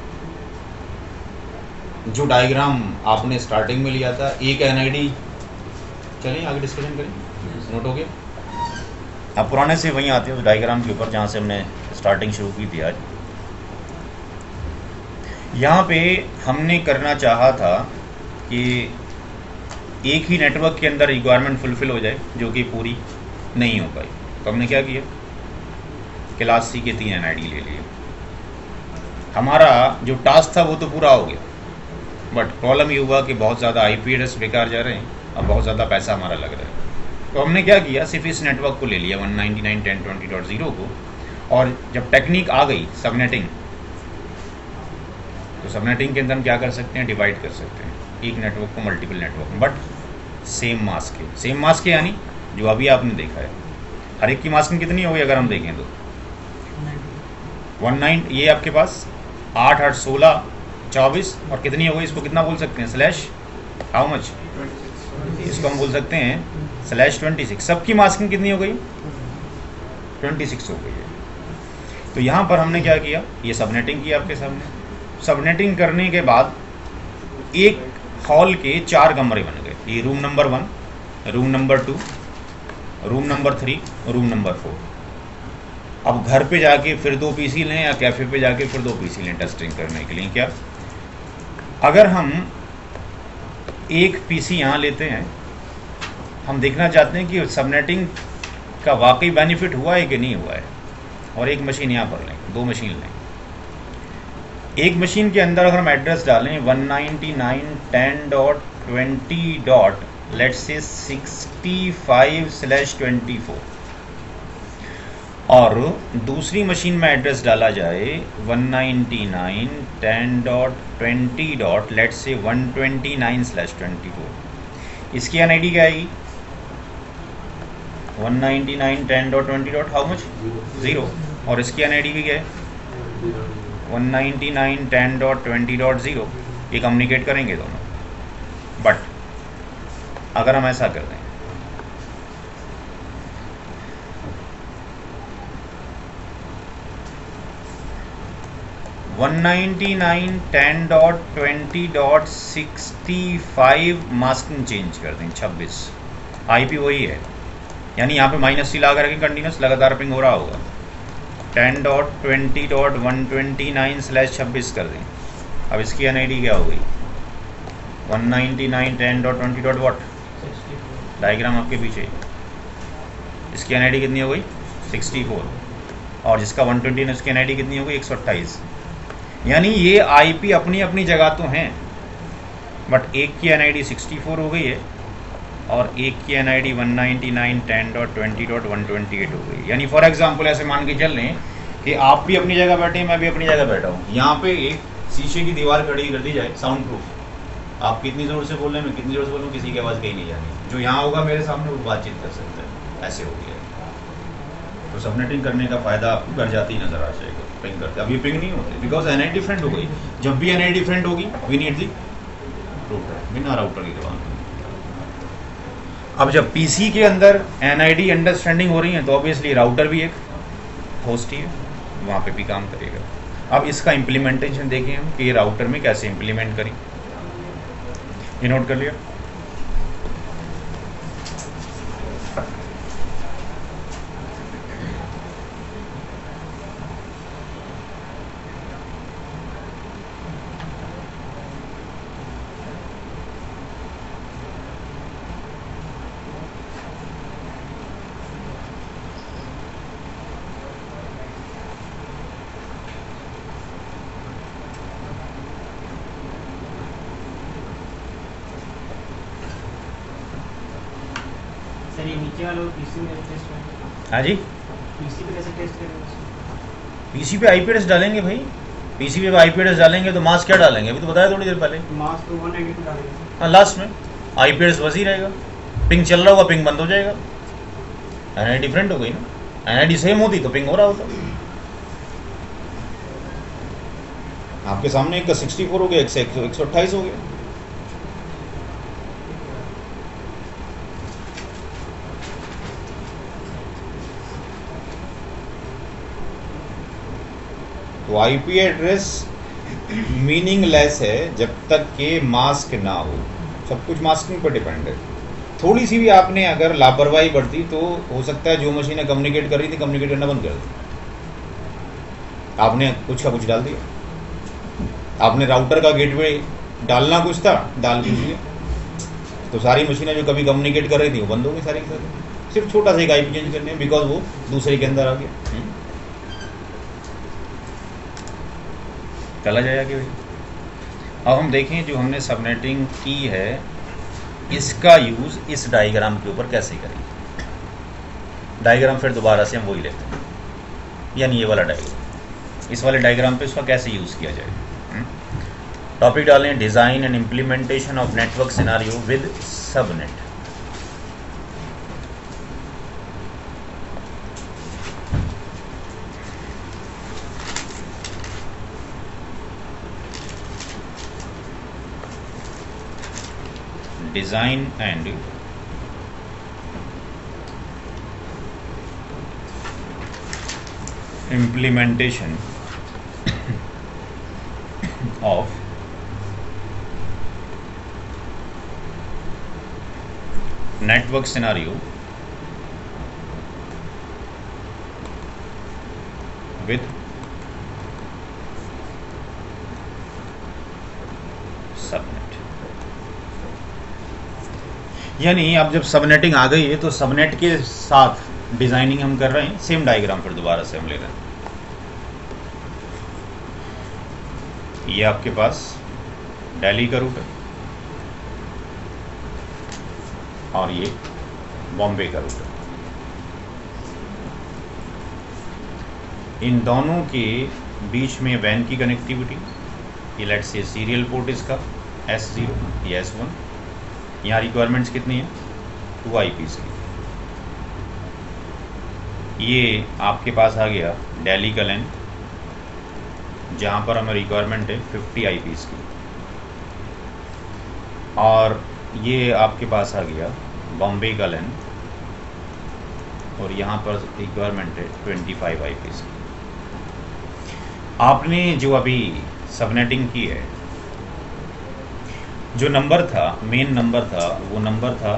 जो डायग्राम आपने स्टार्टिंग में लिया था, एक एनआईडी, चलिए आगे डिस्कशन करें, नोट हो गया। अब पुराने से वहीं आते हैं उस डायग्राम के ऊपर जहाँ से हमने स्टार्टिंग शुरू की थी आज। यहाँ पे हमने करना चाहा था कि एक ही नेटवर्क के अंदर रिक्वायरमेंट फुलफिल हो जाए, जो कि पूरी नहीं हो पाई। तो हमने क्या किया, क्लास सी के 3 एनआईडी ले लिए। हमारा जो टास्क था वो तो पूरा हो गया, बट प्रॉब्लम ये हुआ कि बहुत ज़्यादा आईपी एड्रेस बेकार जा रहे हैं और बहुत ज़्यादा पैसा हमारा लग रहा है। तो हमने क्या किया, सिर्फ इस नेटवर्क को ले लिया 199.10.20.0 को, और जब टेक्निक आ गई सबनेटिंग, तो सबनेटिंग के अंदर हम क्या कर सकते हैं, डिवाइड कर सकते हैं एक नेटवर्क को मल्टीपल नेटवर्क में, बट सेम मास्क के। सेम मास्क के यानी जो अभी आपने देखा है, हर एक की मास्किंग कितनी होगी अगर हम देखें तो 19, ये आपके पास 8 8 16 24 और कितनी हो गई, इसको कितना बोल सकते हैं, स्लैश हाउ मच, इसको हम बोल सकते हैं स्लैश 26। सबकी मास्किंग कितनी हो गई, 26 हो गई है। तो यहाँ पर हमने क्या किया, ये सबनेटिंग की आपके सामने। सबनेटिंग करने के बाद एक हॉल के 4 कमरे बन गए। ये room number 1, room number 2, room number 3, room number 4। अब घर पे जाके फिर 2 पीसी लें या कैफ़े पे जाके फिर 2 पीसी लें टेस्टिंग करने के लिए। क्या अगर हम एक पीसी यहाँ लेते हैं, हम देखना चाहते हैं कि सबनेटिंग का वाकई बेनिफिट हुआ है कि नहीं हुआ है, और एक मशीन यहाँ पर लें, 2 मशीन लें। एक मशीन के अंदर अगर हम एड्रेस डालें 199.10.65/24 और दूसरी मशीन में एड्रेस डाला जाए 199.10.20.129/24, इसकी एनआईडी क्या आएगी, 199.10.20. हाउ मच, 0, और इसकी एनआईडी भी क्या है 199.10.20.0। ये कम्युनिकेट करेंगे दोनों। बट अगर हम ऐसा कर दें, (199.10.20.65) मास्किंग चेंज कर दें 26, आईपी वही है, यानी यहाँ पे -C लगा करके कंटिन्यूस लगातार पिंग हो रहा होगा। 10.20.129/26 कर दें। अब इसकी एनआईडी क्या हो गई, 199.10.20. व्हाट, डायग्राम आपके पीछे। इसकी एनआईडी कितनी हो गई, 64, और जिसका 120 है उसकी एनआईडी कितनी हो गई, 128। यानी ये आईपी अपनी अपनी जगह तो हैं, बट एक की एनआईडी 64 हो गई है और एक की एनआईडी 199.10.20.128 हो गई। यानी फॉर एग्जांपल ऐसे मान के चल लें कि आप भी अपनी जगह बैठे हैं, मैं भी अपनी जगह बैठा हूँ, यहाँ पे एक शीशे की दीवार खड़ी कर दी जाए, साउंड प्रूफ, आप कितनी ज़ोर से बोल रहे हैं, मैं कितनी ज़ोर से बोलूँ, किसी की आवाज़ कहीं नहीं जानी, जो यहाँ होगा मेरे सामने वो बातचीत कर सकता है, ऐसे हो गया। तो सबनेटिंग करने का फ़ायदा आपको घर जाते ही नज़र आ जाएगा पिंग करते। अभी पिंग नहीं होते बिकॉज एनआईडी डिफरेंट हो गई। जब भी एनआईडी डिफरेंट होगी वी नीड दी राउटर, बिना राउटर की दवा। अब जब पीसी के अंदर एनआईडी अंडरस्टैंडिंग हो रही है तो ऑब्वियसली राउटर भी एक होस्ट ही है, वहाँ पे भी काम करेगा। अब इसका इम्प्लीमेंटेशन देखें हम कि ये राउटर में कैसे इम्प्लीमेंट करें, ये नोट कर लिया। सर ये नीचे वाला पीसी में टेस्ट करेंगे। हाँ जी, पीसी पे कैसे टेस्ट करेंगे? पीसी पे आईपी एड्रेस डालेंगे भाई, पीसी पे आईपी एड्रेस डालेंगे तो मास्क क्या डालेंगे, अभी तो बताया थोड़ी देर पहले। मास्क तो 192 डालेंगे। हाँ, लास्ट में आईपी एड्रेस वही रहेगा, पिंग चल रहा होगा पिंग बंद हो जाएगा। एनआईडी डिफरेंट हो गई ना, एनआईडी सेम होती तो पिंग हो रहा होता। आपके सामने एक का 64 हो गया, एक से 128 हो गया। तो आईपी एड्रेस मीनिंगलेस है जब तक के मास्क ना हो। सब कुछ मास्किंग पर डिपेंड है। थोड़ी सी भी आपने अगर लापरवाही बरती तो हो सकता है जो मशीनें कम्युनिकेट कर रही थी कम्युनिकेट करना बंद कर दी। आपने कुछ का कुछ डाल दिया। आपने राउटर का गेटवे डालना कुछ था, डाल दीजिए, तो सारी मशीनें जो कभी कम्युनिकेट कर रही थी वो बंद हो गई सारी की सारी। सिर्फ छोटा सा एक आईपी चेंज करने बिकॉज वो दूसरे के अंदर आ गया। चला जाएगा कि भाई। अब हम देखें जो हमने सबनेटिंग की है इसका यूज़ इस डायग्राम के ऊपर कैसे करें। डायग्राम फिर दोबारा से हम वही लेते हैं, यानी ये वाला डायग्राम, इस वाले डायग्राम पे इसका कैसे यूज़ किया जाए। टॉपिक डालें design and implementation of network scenario with subnet. Design and implementation of network scenario with subnet. यानी अब जब सबनेटिंग आ गई है तो सबनेट के साथ डिजाइनिंग हम कर रहे हैं। सेम डायग्राम फिर दोबारा से हम ले रहे हैं। ये आपके पास दिल्ली का रूट है और ये बॉम्बे का रूट है। इन दोनों के बीच में वैन की कनेक्टिविटी, ये लेट्स से सीरियल पोर्ट इसका S0 या S1। यहाँ रिक्वायरमेंट्स कितनी है 2 IPs की। ये आपके पास आ गया दिल्ली का लैन जहाँ पर हमें रिक्वायरमेंट है 50 IPs की, और ये आपके पास आ गया बॉम्बे का लैन और यहाँ पर रिक्वायरमेंट है 25 IPs की। आपने जो अभी सबनेटिंग की है, जो नंबर था मेन नंबर था वो नंबर था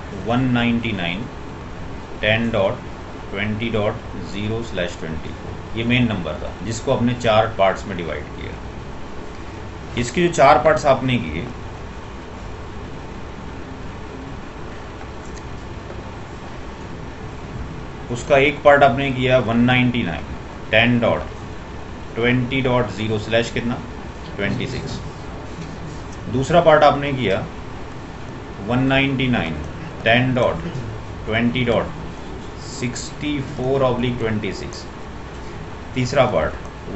199.10.20.0/24। ये मेन नंबर था जिसको आपने 4 पार्ट्स में डिवाइड किया। इसके जो 4 पार्ट्स आपने किए उसका एक पार्ट आपने किया 199.10.20.0/ कितना 26। दूसरा पार्ट आपने किया 199.10.20.64/26। तीसरा पार्ट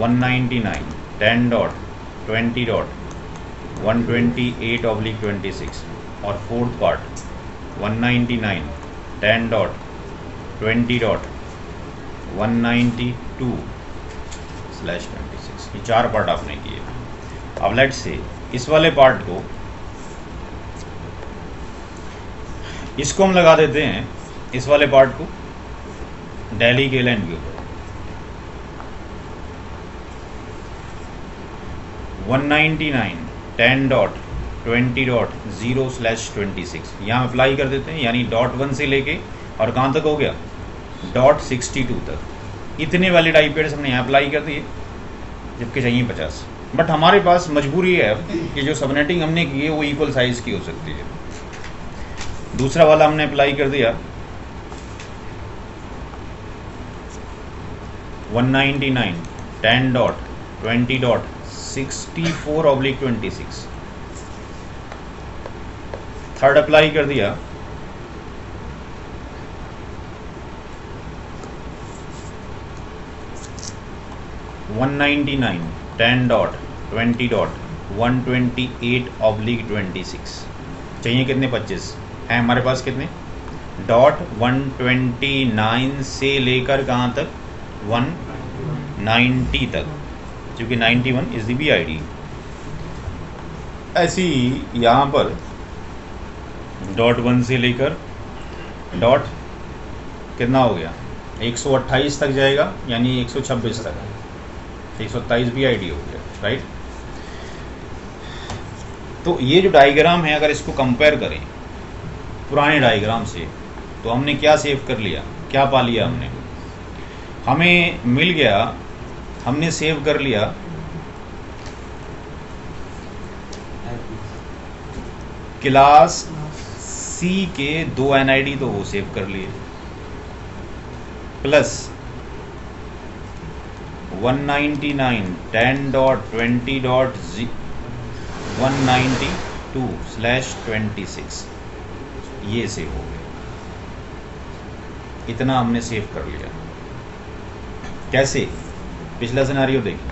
199.10.20.128/26 और फोर्थ पार्ट 199.10.20.192/26। ये 4 पार्ट आपने किए। अब लेट्स से इस वाले पार्ट को इसको हम लगा देते हैं, इस वाले पार्ट को दिल्ली के लैन के ऊपर 199.10.20.0/26 यहाँ अप्लाई कर देते हैं। यानी .1 से लेके और कहाँ तक हो गया .62 तक। इतने वैलिड IP एड्रेस हमने यहाँ अप्लाई कर दिए, जबकि चाहिए 50। बट हमारे पास मजबूरी है कि जो सबनेटिंग हमने की है वो इक्वल साइज की हो सकती है। दूसरा वाला हमने अप्लाई कर दिया 199.10.20.64/26। थर्ड अप्लाई कर दिया 199.10.20.128/26। चाहिए कितने 25 हैं हमारे पास। कितने .129 से लेकर कहाँ तक 190 तक, क्योंकि 91 इज द BID। ऐसी यहाँ पर .1 से लेकर कितना हो गया 128 तक जाएगा, यानी 126 तक। 127 भी आईडी हो गया, राइट। तो ये जो डायग्राम है अगर इसको कंपेयर करें पुराने डायग्राम से, तो हमने क्या सेव कर लिया, क्या पा लिया हमने, हमें मिल गया, हमने सेव कर लिया क्लास सी के 2 एनआईडी, तो वो सेव कर लिए, प्लस 199.10.192/26 ये सेव हो गया। इतना हमने सेव कर लिया। कैसे? पिछला सिनेरियो देखिए,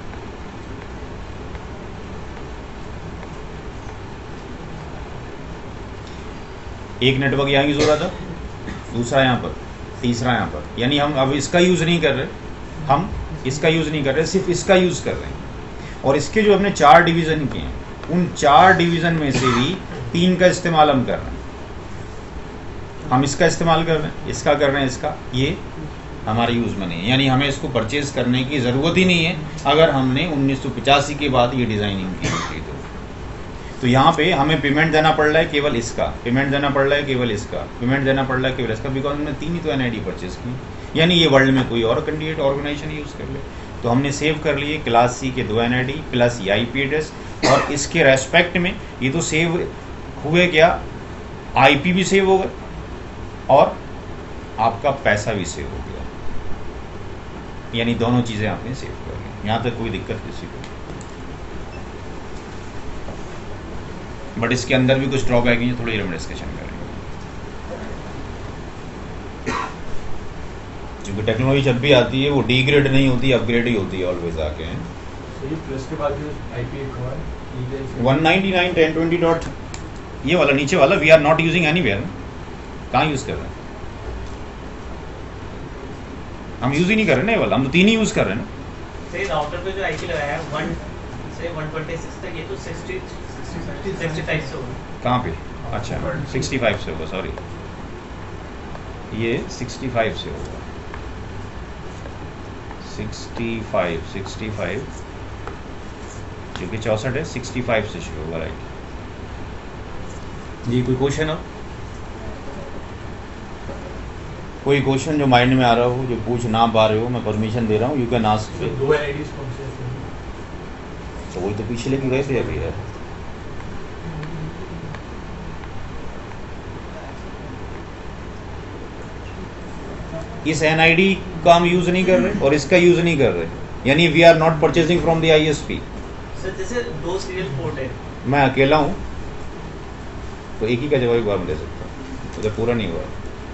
एक नेटवर्क यहाँ यूज हो रहा था, दूसरा यहाँ पर, तीसरा यहाँ पर, यानी हम अब इसका यूज नहीं कर रहे, हम इसका यूज नहीं कर रहे, सिर्फ इसका यूज कर रहे हैं। और इसके जो हमने 4 डिवीजन किए हैं, उन 4 डिवीजन में से भी 3 का इस्तेमाल हम कर रहे हैं। हम इसका इस्तेमाल कर रहे हैं, इसका कर रहे हैं, इसका, ये हमारे यूज में नहीं है, यानी हमें इसको परचेज करने की ज़रूरत ही नहीं है अगर हमने 1985 के बाद ये डिज़ाइनिंग की होती। तो यहाँ पे हमें पेमेंट देना पड़ रहा है केवल इसका, पेमेंट देना पड़ रहा है केवल इसका, पेमेंट देना पड़ रहा है केवल इसका, बिकॉज हमने 3 ही तो एनआईडी परचेज की, यानी ये वर्ल्ड में कोई और कैंडिडेट ऑर्गेनाइजेशन यूज़ कर ले। तो हमने सेव कर लिए क्लास सी के 2 एनआईडी प्लस ये आईपी एड्रेस, और इसके रेस्पेक्ट में ये तो सेव हुए, क्या आईपी भी सेव हो गए और आपका पैसा भी सेव हो गया, यानी दोनों चीज़ें आपने सेव कर ली। यहाँ तक कोई दिक्कत किसी को, बट इसके अंदर भी कुछ ड्रॉबैक है, थोड़ी देर में डिस्कशन करेंगे। क्योंकि टेक्नोलॉजी जब भी आती है वो डिग्रेड नहीं होती, अपग्रेड ही होती है ऑलवेज आके। ये प्लस के बाद जो आईपी एक हुआ है 199.10.20 डॉट, ये वाला नीचे वाला we are not using anywhere, कहाँ यूज कर रहे हैं हम? यूज ही नहीं कर रहे ना ये वाला, हम तो 3 ही यूज कर रहे हैं ना। सही राउटर पे जो आईपी लगाया है 1 से 126 तक, ये तो 65 से होगा। कहाँ पे? अच्छा 65 से होगा, सॉरी ये 65 से होगा, 65 क्योंकि 64 है, 65 से शुरू होगा, राइट जी। कोई क्वेश्चन हो? कोई क्वेश्चन जो माइंड में आ रहा हो, जो पूछ ना पा रहे हो, मैं परमिशन दे रहा हूँ, यू कैन आस्क। 2 एनआईडीज कौन से हैं? तो वही तो पीछे लेके गए थे अभी यार। इस एनआईडी का हम यूज नहीं कर रहे और इसका यूज नहीं कर रहे, यानी we are not purchasing from the ISP. Sir जैसे 2 सीरियल पोर्ट है, मैं अकेला हूँ तो एक ही का जवाब एक बार में दे सकता हूँ, तो पूरा नहीं हुआ।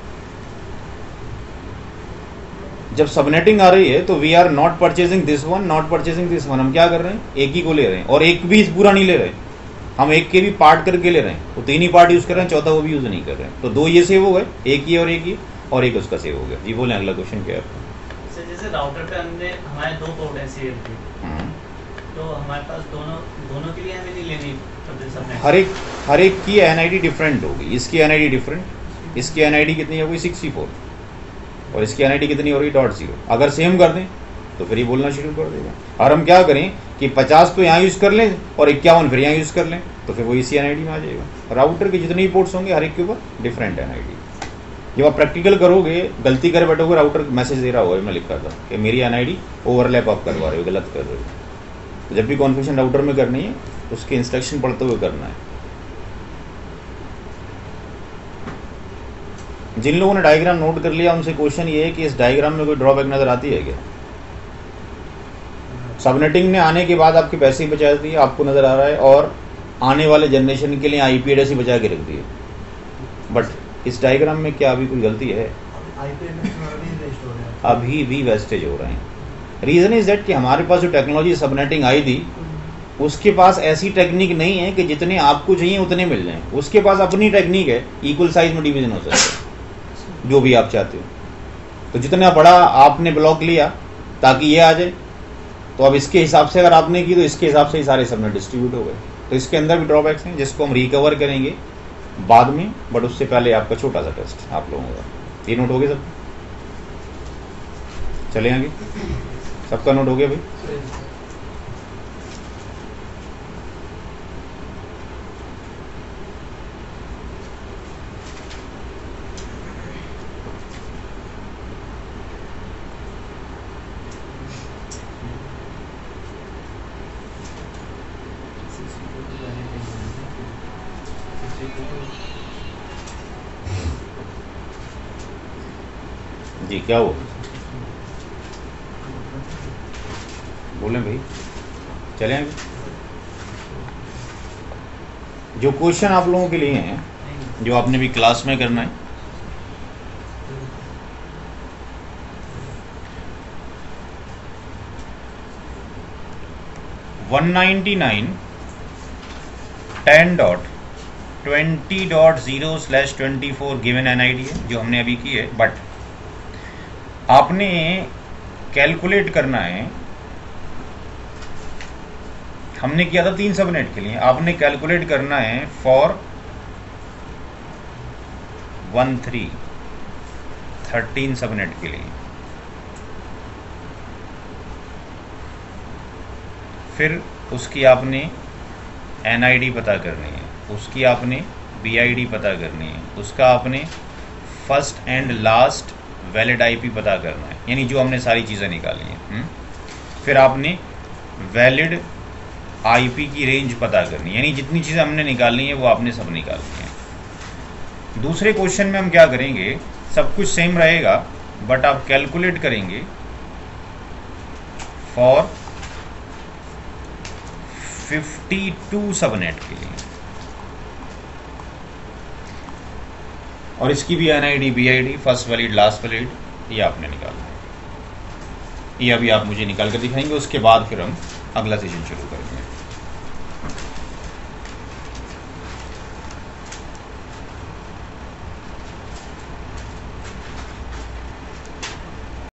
जब सबनेटिंग आ रही है तो we are not purchasing this one, not purchasing this one, हम क्या कर रहे हैं? एक ही को ले रहे हैं, और एक भी पूरा नहीं ले रहे, हम एक के भी पार्ट करके ले रहे हैं, तो 3 ही पार्ट यूज कर रहे हैं, चौथा वो भी यूज नहीं कर रहे हैं। तो 2 ये सेव हो गए, एक ही और एक ही, और एक उसका सेव हो गया। जी बोले, अगला क्वेश्चन क्या है? सर जैसे राउटर पे हमने हमारे 2 पोर्ट है सीरियल के, तो हमारे पास दोनों के लिए हमें नहीं लेनी पड़ती सबनेट। हर एक की एनआईडी डिफरेंट होगी, इसकी एनआईडी डिफरेंट, इसकी एनआईडी कितनी होगी? 64, और इसकी एनआईडी कितनी हो रही? .0। अगर सेम कर दें तो फिर ये बोलना शुरू कर देगा। और हम क्या करें कि 50 तो यहाँ यूज़ कर लें और 51 फिर यहाँ यूज़ कर लें, तो फिर वो इसी एनआईडी में आ जाएगा। राउटर के जितने भी पोर्ट्स होंगे हर एक के ऊपर डिफरेंट एनआईडी। जब आप प्रैक्टिकल करोगे, गलती कर बैठोगे, राउटर मैसेज दे रहा होगा, मैं लिखा था कि मेरी एनआईडी ओवरलैप आप करवा रहे हो, गलत कर रहे हो। तो जब भी कॉन्फ़िगरेशन राउटर में करनी है, उसके इंस्ट्रक्शन पढ़ते हुए करना है। जिन लोगों ने डायग्राम नोट कर लिया उनसे क्वेश्चन ये है कि इस डायग्राम में कोई ड्रॉबैक नजर आती है क्या? सबनेटिंग ने आने के बाद आपके पैसे ही बचा दिए, आपको नजर आ रहा है, और आने वाले जनरेशन के लिए आईपी एड्रेस ही बचा के रख दिए। बट इस डायग्राम में क्या अभी कोई गलती है? अभी भी वेस्टेज हो रहे हैं। रीजन इज दैट कि हमारे पास जो टेक्नोलॉजी सबनेटिंग आई थी, उसके पास ऐसी टेक्निक नहीं है कि जितने आपको चाहिए उतने मिल जाएं। उसके पास अपनी टेक्निक है, इक्वल साइज में डिवीजन हो सकता है जो भी आप चाहते हो। तो जितना बड़ा आपने ब्लॉक लिया ताकि ये आ जाए, तो अब इसके हिसाब से अगर आपने की तो इसके हिसाब से ही सारे सबनेट डिस्ट्रीब्यूट हो गए। तो इसके अंदर भी ड्रॉबैक्स हैं जिसको हम रिकवर करेंगे बाद में, बट उससे पहले आपका छोटा सा टेस्ट आप लोगों का। ये नोट हो गया सब? चले आगे। सबका नोट हो गया भाई? जी क्या हुआ? बोलें भाई, चलें अभी? जो क्वेश्चन आप लोगों के लिए हैं, जो आपने भी क्लास में करना है, (199) 10.20.0/24 गिवन NID है जो हमने अभी की है, बट आपने कैलकुलेट करना है। हमने किया था 3 सबनेट के लिए, आपने कैलकुलेट करना है फॉर 13 सबनेट के लिए। फिर उसकी आपने NID पता करनी है, उसकी आपने BID पता करनी है, उसका आपने first and last valid IP पता करना है, यानी जो हमने सारी चीज़ें निकाली हैं। फिर आपने वैलिड IP की रेंज पता करनी है, यानी जितनी चीज़ें हमने निकालनी है वो आपने सब निकालनी है। दूसरे क्वेश्चन में हम क्या करेंगे, सब कुछ सेम रहेगा बट आप कैलकुलेट करेंगे फॉर 52 सबनेट के लिए, और इसकी भी NID BID first valid last valid ये आपने निकालना है। ये अभी आप मुझे निकाल कर दिखाएंगे, उसके बाद फिर हम अगला सेशन शुरू करेंगे।